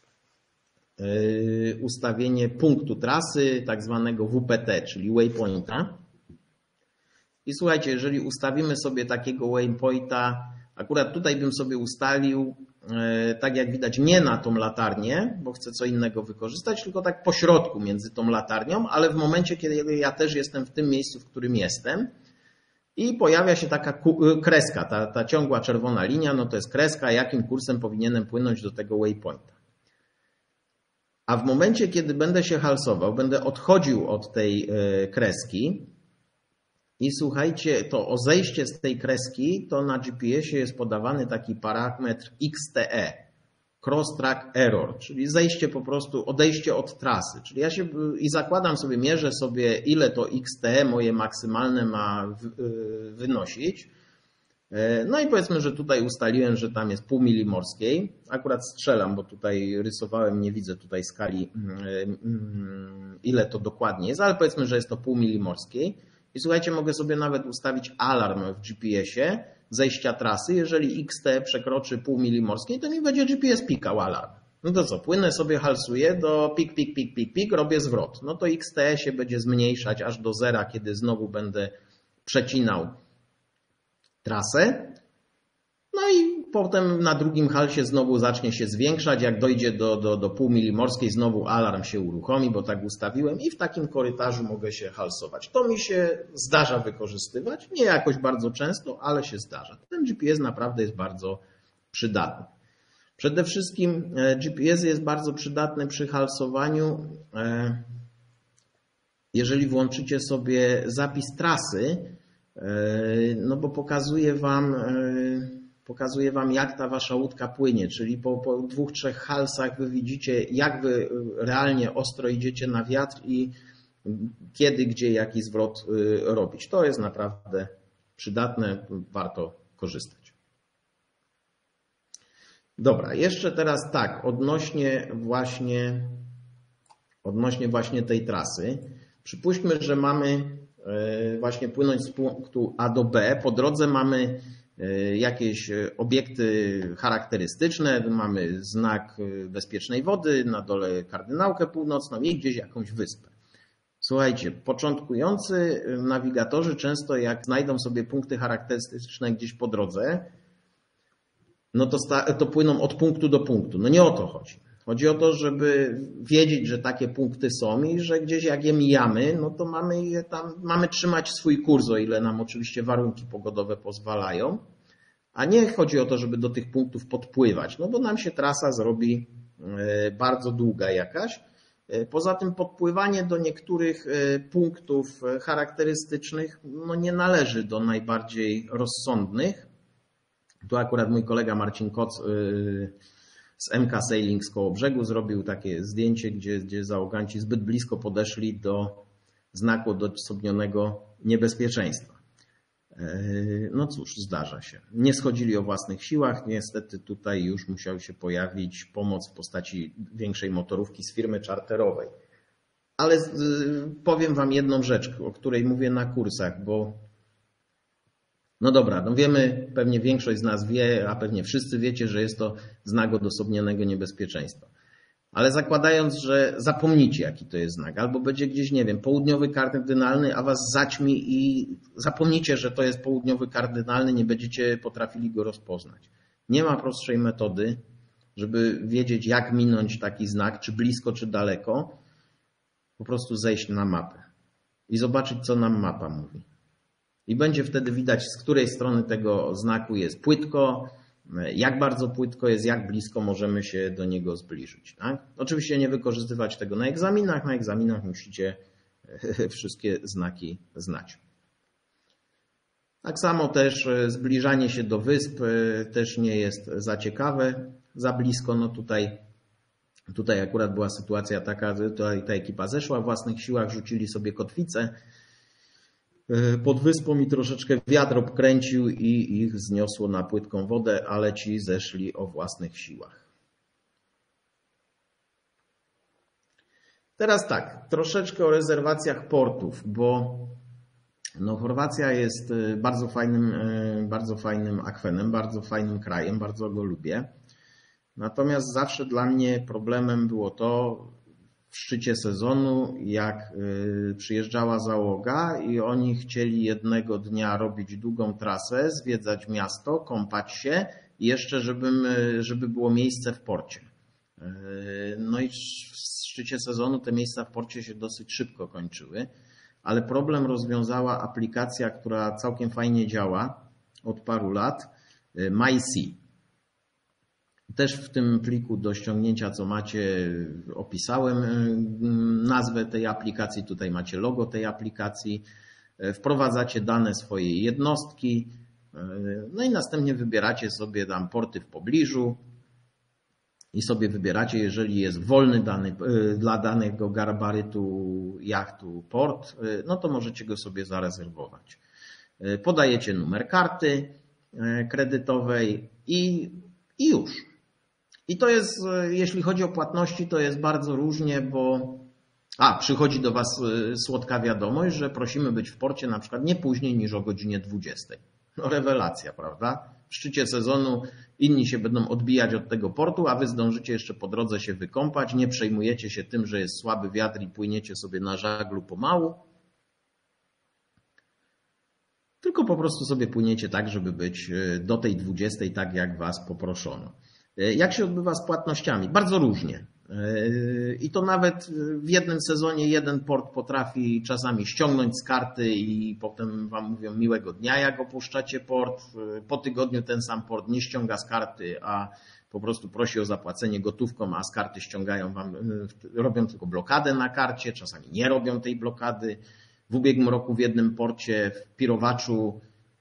yy, ustawienie punktu trasy, tak zwanego W P T, czyli waypointa. I słuchajcie, jeżeli ustawimy sobie takiego waypointa, akurat tutaj bym sobie ustalił, tak jak widać, nie na tą latarnię, bo chcę co innego wykorzystać, tylko tak po środku między tą latarnią, ale w momencie, kiedy ja też jestem w tym miejscu, w którym jestem i pojawia się taka kreska, ta, ta ciągła czerwona linia, no to jest kreska, jakim kursem powinienem płynąć do tego waypointa. A w momencie, kiedy będę się halsował, będę odchodził od tej kreski i słuchajcie, to o zejście z tej kreski, to na G P S-ie jest podawany taki parametr X T E, Cross Track Error, czyli zejście po prostu, odejście od trasy. Czyli ja się i zakładam sobie, mierzę sobie, ile to X T E moje maksymalne ma wynosić. No i powiedzmy, że tutaj ustaliłem, że tam jest pół mili morskiej. Akurat strzelam, bo tutaj rysowałem, nie widzę tutaj skali, ile to dokładnie jest, ale powiedzmy, że jest to pół mili morskiej. I słuchajcie, mogę sobie nawet ustawić alarm w G P S-ie zejścia trasy. Jeżeli X T przekroczy pół mili morskiej, to mi będzie G P S pikał alarm. No to co, płynę sobie, halsuję do pik, pik, pik, pik, pik, robię zwrot. No to X T się będzie zmniejszać aż do zera, kiedy znowu będę przecinał trasę. No i potem na drugim halsie znowu zacznie się zwiększać. Jak dojdzie do, do, do pół mili morskiej, znowu alarm się uruchomi, bo tak ustawiłem i w takim korytarzu mogę się halsować. To mi się zdarza wykorzystywać, nie jakoś bardzo często, ale się zdarza. Ten G P S naprawdę jest bardzo przydatny. Przede wszystkim G P S jest bardzo przydatny przy halsowaniu. Jeżeli włączycie sobie zapis trasy, no bo pokazuje wam, pokazuje wam, jak ta wasza łódka płynie, czyli po, po dwóch, trzech halsach wy widzicie, jak wy realnie ostro idziecie na wiatr i kiedy, gdzie, jaki zwrot robić. To jest naprawdę przydatne, warto korzystać. Dobra, jeszcze teraz tak, odnośnie właśnie, odnośnie właśnie tej trasy. Przypuśćmy, że mamy właśnie płynąć z punktu A do B. Po drodze mamy jakieś obiekty charakterystyczne, mamy znak bezpiecznej wody, na dole kardynałkę północną i gdzieś jakąś wyspę. Słuchajcie, początkujący nawigatorzy często jak znajdą sobie punkty charakterystyczne gdzieś po drodze, no to, sta- to płyną od punktu do punktu. No nie o to chodzi. Chodzi o to, żeby wiedzieć, że takie punkty są i że gdzieś jak je mijamy, no to mamy je tam, mamy trzymać swój kurs, o ile nam oczywiście warunki pogodowe pozwalają, a nie chodzi o to, żeby do tych punktów podpływać, no bo nam się trasa zrobi bardzo długa jakaś. Poza tym podpływanie do niektórych punktów charakterystycznych no nie należy do najbardziej rozsądnych. Tu akurat mój kolega Marcin Koc z M K Sailing z Kołobrzegu zrobił takie zdjęcie, gdzie, gdzie załoganci zbyt blisko podeszli do znaku odosobnionego niebezpieczeństwa. No cóż, zdarza się. Nie schodzili o własnych siłach. Niestety tutaj już musiał się pojawić pomoc w postaci większej motorówki z firmy czarterowej. Ale powiem wam jedną rzecz, o której mówię na kursach, bo no dobra, no wiemy, pewnie większość z nas wie, a pewnie wszyscy wiecie, że jest to znak odosobnionego niebezpieczeństwa. Ale zakładając, że zapomnicie, jaki to jest znak, albo będzie gdzieś, nie wiem, południowy kardynalny, a was zaćmi i zapomnicie, że to jest południowy kardynalny, nie będziecie potrafili go rozpoznać. Nie ma prostszej metody, żeby wiedzieć, jak minąć taki znak, czy blisko, czy daleko. Po prostu zejść na mapę i zobaczyć, co nam mapa mówi. I będzie wtedy widać, z której strony tego znaku jest płytko, jak bardzo płytko jest, jak blisko możemy się do niego zbliżyć. Tak? Oczywiście nie wykorzystywać tego na egzaminach. Na egzaminach musicie wszystkie znaki znać. Tak samo też zbliżanie się do wysp też nie jest za ciekawe, za blisko. No tutaj, tutaj akurat była sytuacja taka, tutaj ta ekipa zeszła w własnych siłach, rzucili sobie kotwicę pod wyspą i troszeczkę wiatr obkręcił i ich zniosło na płytką wodę, ale ci zeszli o własnych siłach. Teraz tak, troszeczkę o rezerwacjach portów, bo no Chorwacja jest bardzo fajnym, bardzo fajnym akwenem, bardzo fajnym krajem, bardzo go lubię. Natomiast zawsze dla mnie problemem było to, w szczycie sezonu, jak przyjeżdżała załoga i oni chcieli jednego dnia robić długą trasę, zwiedzać miasto, kąpać się i jeszcze żebym, żeby było miejsce w porcie. No i w szczycie sezonu te miejsca w porcie się dosyć szybko kończyły, ale problem rozwiązała aplikacja, która całkiem fajnie działa od paru lat, MySea. Też w tym pliku do ściągnięcia, co macie, opisałem nazwę tej aplikacji. Tutaj macie logo tej aplikacji. Wprowadzacie dane swojej jednostki. No i następnie wybieracie sobie tam porty w pobliżu i sobie wybieracie, jeżeli jest wolny dany, dla danego gabarytu jachtu port, no to możecie go sobie zarezerwować. Podajecie numer karty kredytowej i, i już. I to jest, jeśli chodzi o płatności, to jest bardzo różnie, bo a, przychodzi do was słodka wiadomość, że prosimy być w porcie na przykład nie później niż o godzinie dwudziestej. No rewelacja, prawda? W szczycie sezonu inni się będą odbijać od tego portu, a wy zdążycie jeszcze po drodze się wykąpać, nie przejmujecie się tym, że jest słaby wiatr i płyniecie sobie na żaglu pomału, tylko po prostu sobie płyniecie tak, żeby być do tej dwudziestej, tak jak was poproszono. Jak się odbywa z płatnościami? Bardzo różnie. I to nawet w jednym sezonie jeden port potrafi czasami ściągnąć z karty i potem wam mówią miłego dnia, jak opuszczacie port. Po tygodniu ten sam port nie ściąga z karty, a po prostu prosi o zapłacenie gotówką, a z karty ściągają wam, robią tylko blokadę na karcie, czasami nie robią tej blokady. W ubiegłym roku w jednym porcie w Pirowaczu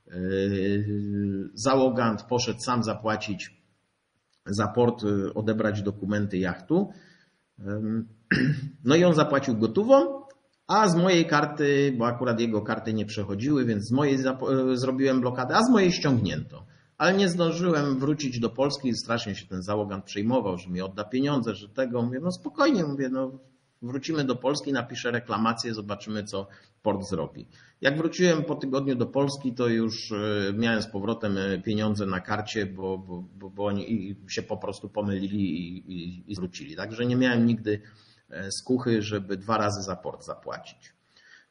załogant poszedł sam zapłacić za port, odebrać dokumenty jachtu. No i on zapłacił gotówą, a z mojej karty, bo akurat jego karty nie przechodziły, więc z mojej zrobiłem blokadę, a z mojej ściągnięto. Ale nie zdążyłem wrócić do Polski i strasznie się ten załogant przejmował, że mi odda pieniądze, że tego. Mówię, no spokojnie, mówię, no wrócimy do Polski, napiszę reklamację, zobaczymy, co port zrobi. Jak wróciłem po tygodniu do Polski, to już miałem z powrotem pieniądze na karcie, bo, bo, bo, bo oni się po prostu pomylili i, i, i zwrócili. Także nie miałem nigdy skuchy, żeby dwa razy za port zapłacić.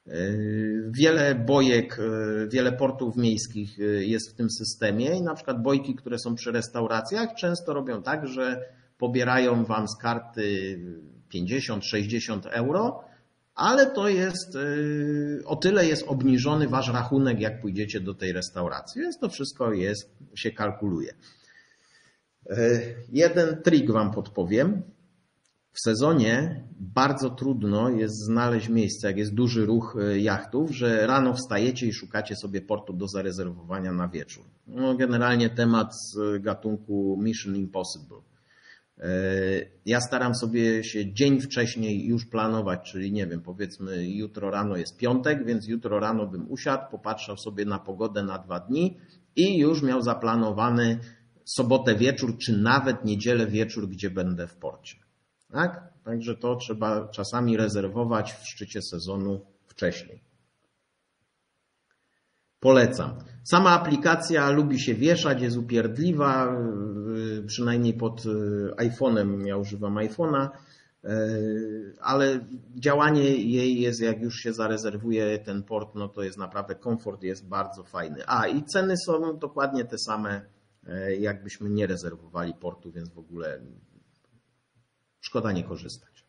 Wiele bojek, wiele portów miejskich jest w tym systemie i na przykład bojki, które są przy restauracjach, często robią tak, że pobierają Wam z karty pięćdziesiąt sześćdziesiąt euro, ale to jest, o tyle jest obniżony Wasz rachunek, jak pójdziecie do tej restauracji, więc to wszystko jest, się kalkuluje. Jeden trik Wam podpowiem. W sezonie bardzo trudno jest znaleźć miejsce, jak jest duży ruch jachtów, że rano wstajecie i szukacie sobie portu do zarezerwowania na wieczór. No, generalnie temat z gatunku Mission Impossible. Ja staram sobie się dzień wcześniej już planować, czyli nie wiem, powiedzmy jutro rano jest piątek, więc jutro rano bym usiadł, popatrzał sobie na pogodę na dwa dni i już miał zaplanowany sobotę wieczór, czy nawet niedzielę wieczór, gdzie będę w porcie. Tak? Także to trzeba czasami rezerwować w szczycie sezonu wcześniej. Polecam. Sama aplikacja lubi się wieszać, jest upierdliwa, przynajmniej pod iPhone'em, ja używam iPhone'a, ale działanie jej jest, jak już się zarezerwuje ten port, no to jest naprawdę komfort, jest bardzo fajny. A i ceny są dokładnie te same, jakbyśmy nie rezerwowali portu, więc w ogóle szkoda nie korzystać.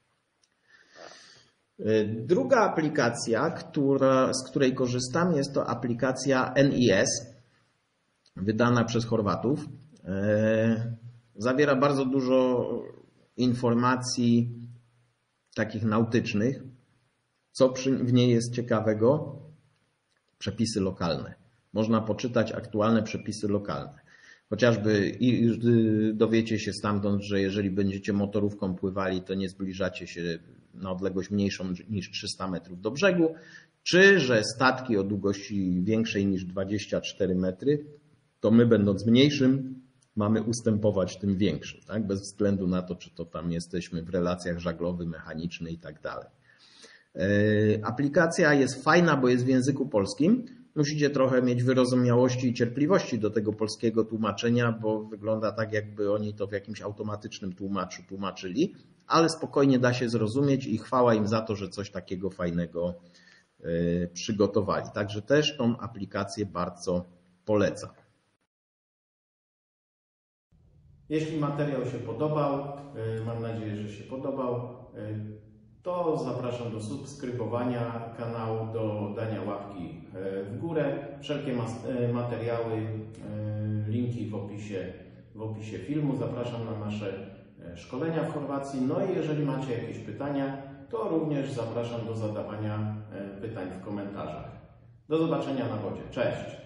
Druga aplikacja, która, z której korzystam, jest to aplikacja N I S, wydana przez Chorwatów. Zawiera bardzo dużo informacji takich nautycznych. Co przy, w niej jest ciekawego? Przepisy lokalne. Można poczytać aktualne przepisy lokalne. Chociażby i dowiecie się stamtąd, że jeżeli będziecie motorówką pływali, to nie zbliżacie się na odległość mniejszą niż trzysta metrów do brzegu, czy że statki o długości większej niż dwadzieścia cztery metry, to my będąc mniejszym mamy ustępować tym większym, tak? Bez względu na to, czy to tam jesteśmy w relacjach żaglowy, mechaniczny i tak dalej. Aplikacja jest fajna, bo jest w języku polskim. Musicie trochę mieć wyrozumiałości i cierpliwości do tego polskiego tłumaczenia, bo wygląda tak, jakby oni to w jakimś automatycznym tłumaczu tłumaczyli, ale spokojnie da się zrozumieć i chwała im za to, że coś takiego fajnego przygotowali. Także też tą aplikację bardzo polecam. Jeśli materiał się podobał, mam nadzieję, że się podobał, to zapraszam do subskrybowania kanału, do dania łapki w górę. Wszelkie materiały, linki w opisie, w opisie filmu. Zapraszam na nasze szkolenia w Chorwacji. No i jeżeli macie jakieś pytania, to również zapraszam do zadawania pytań w komentarzach. Do zobaczenia na wodzie. Cześć!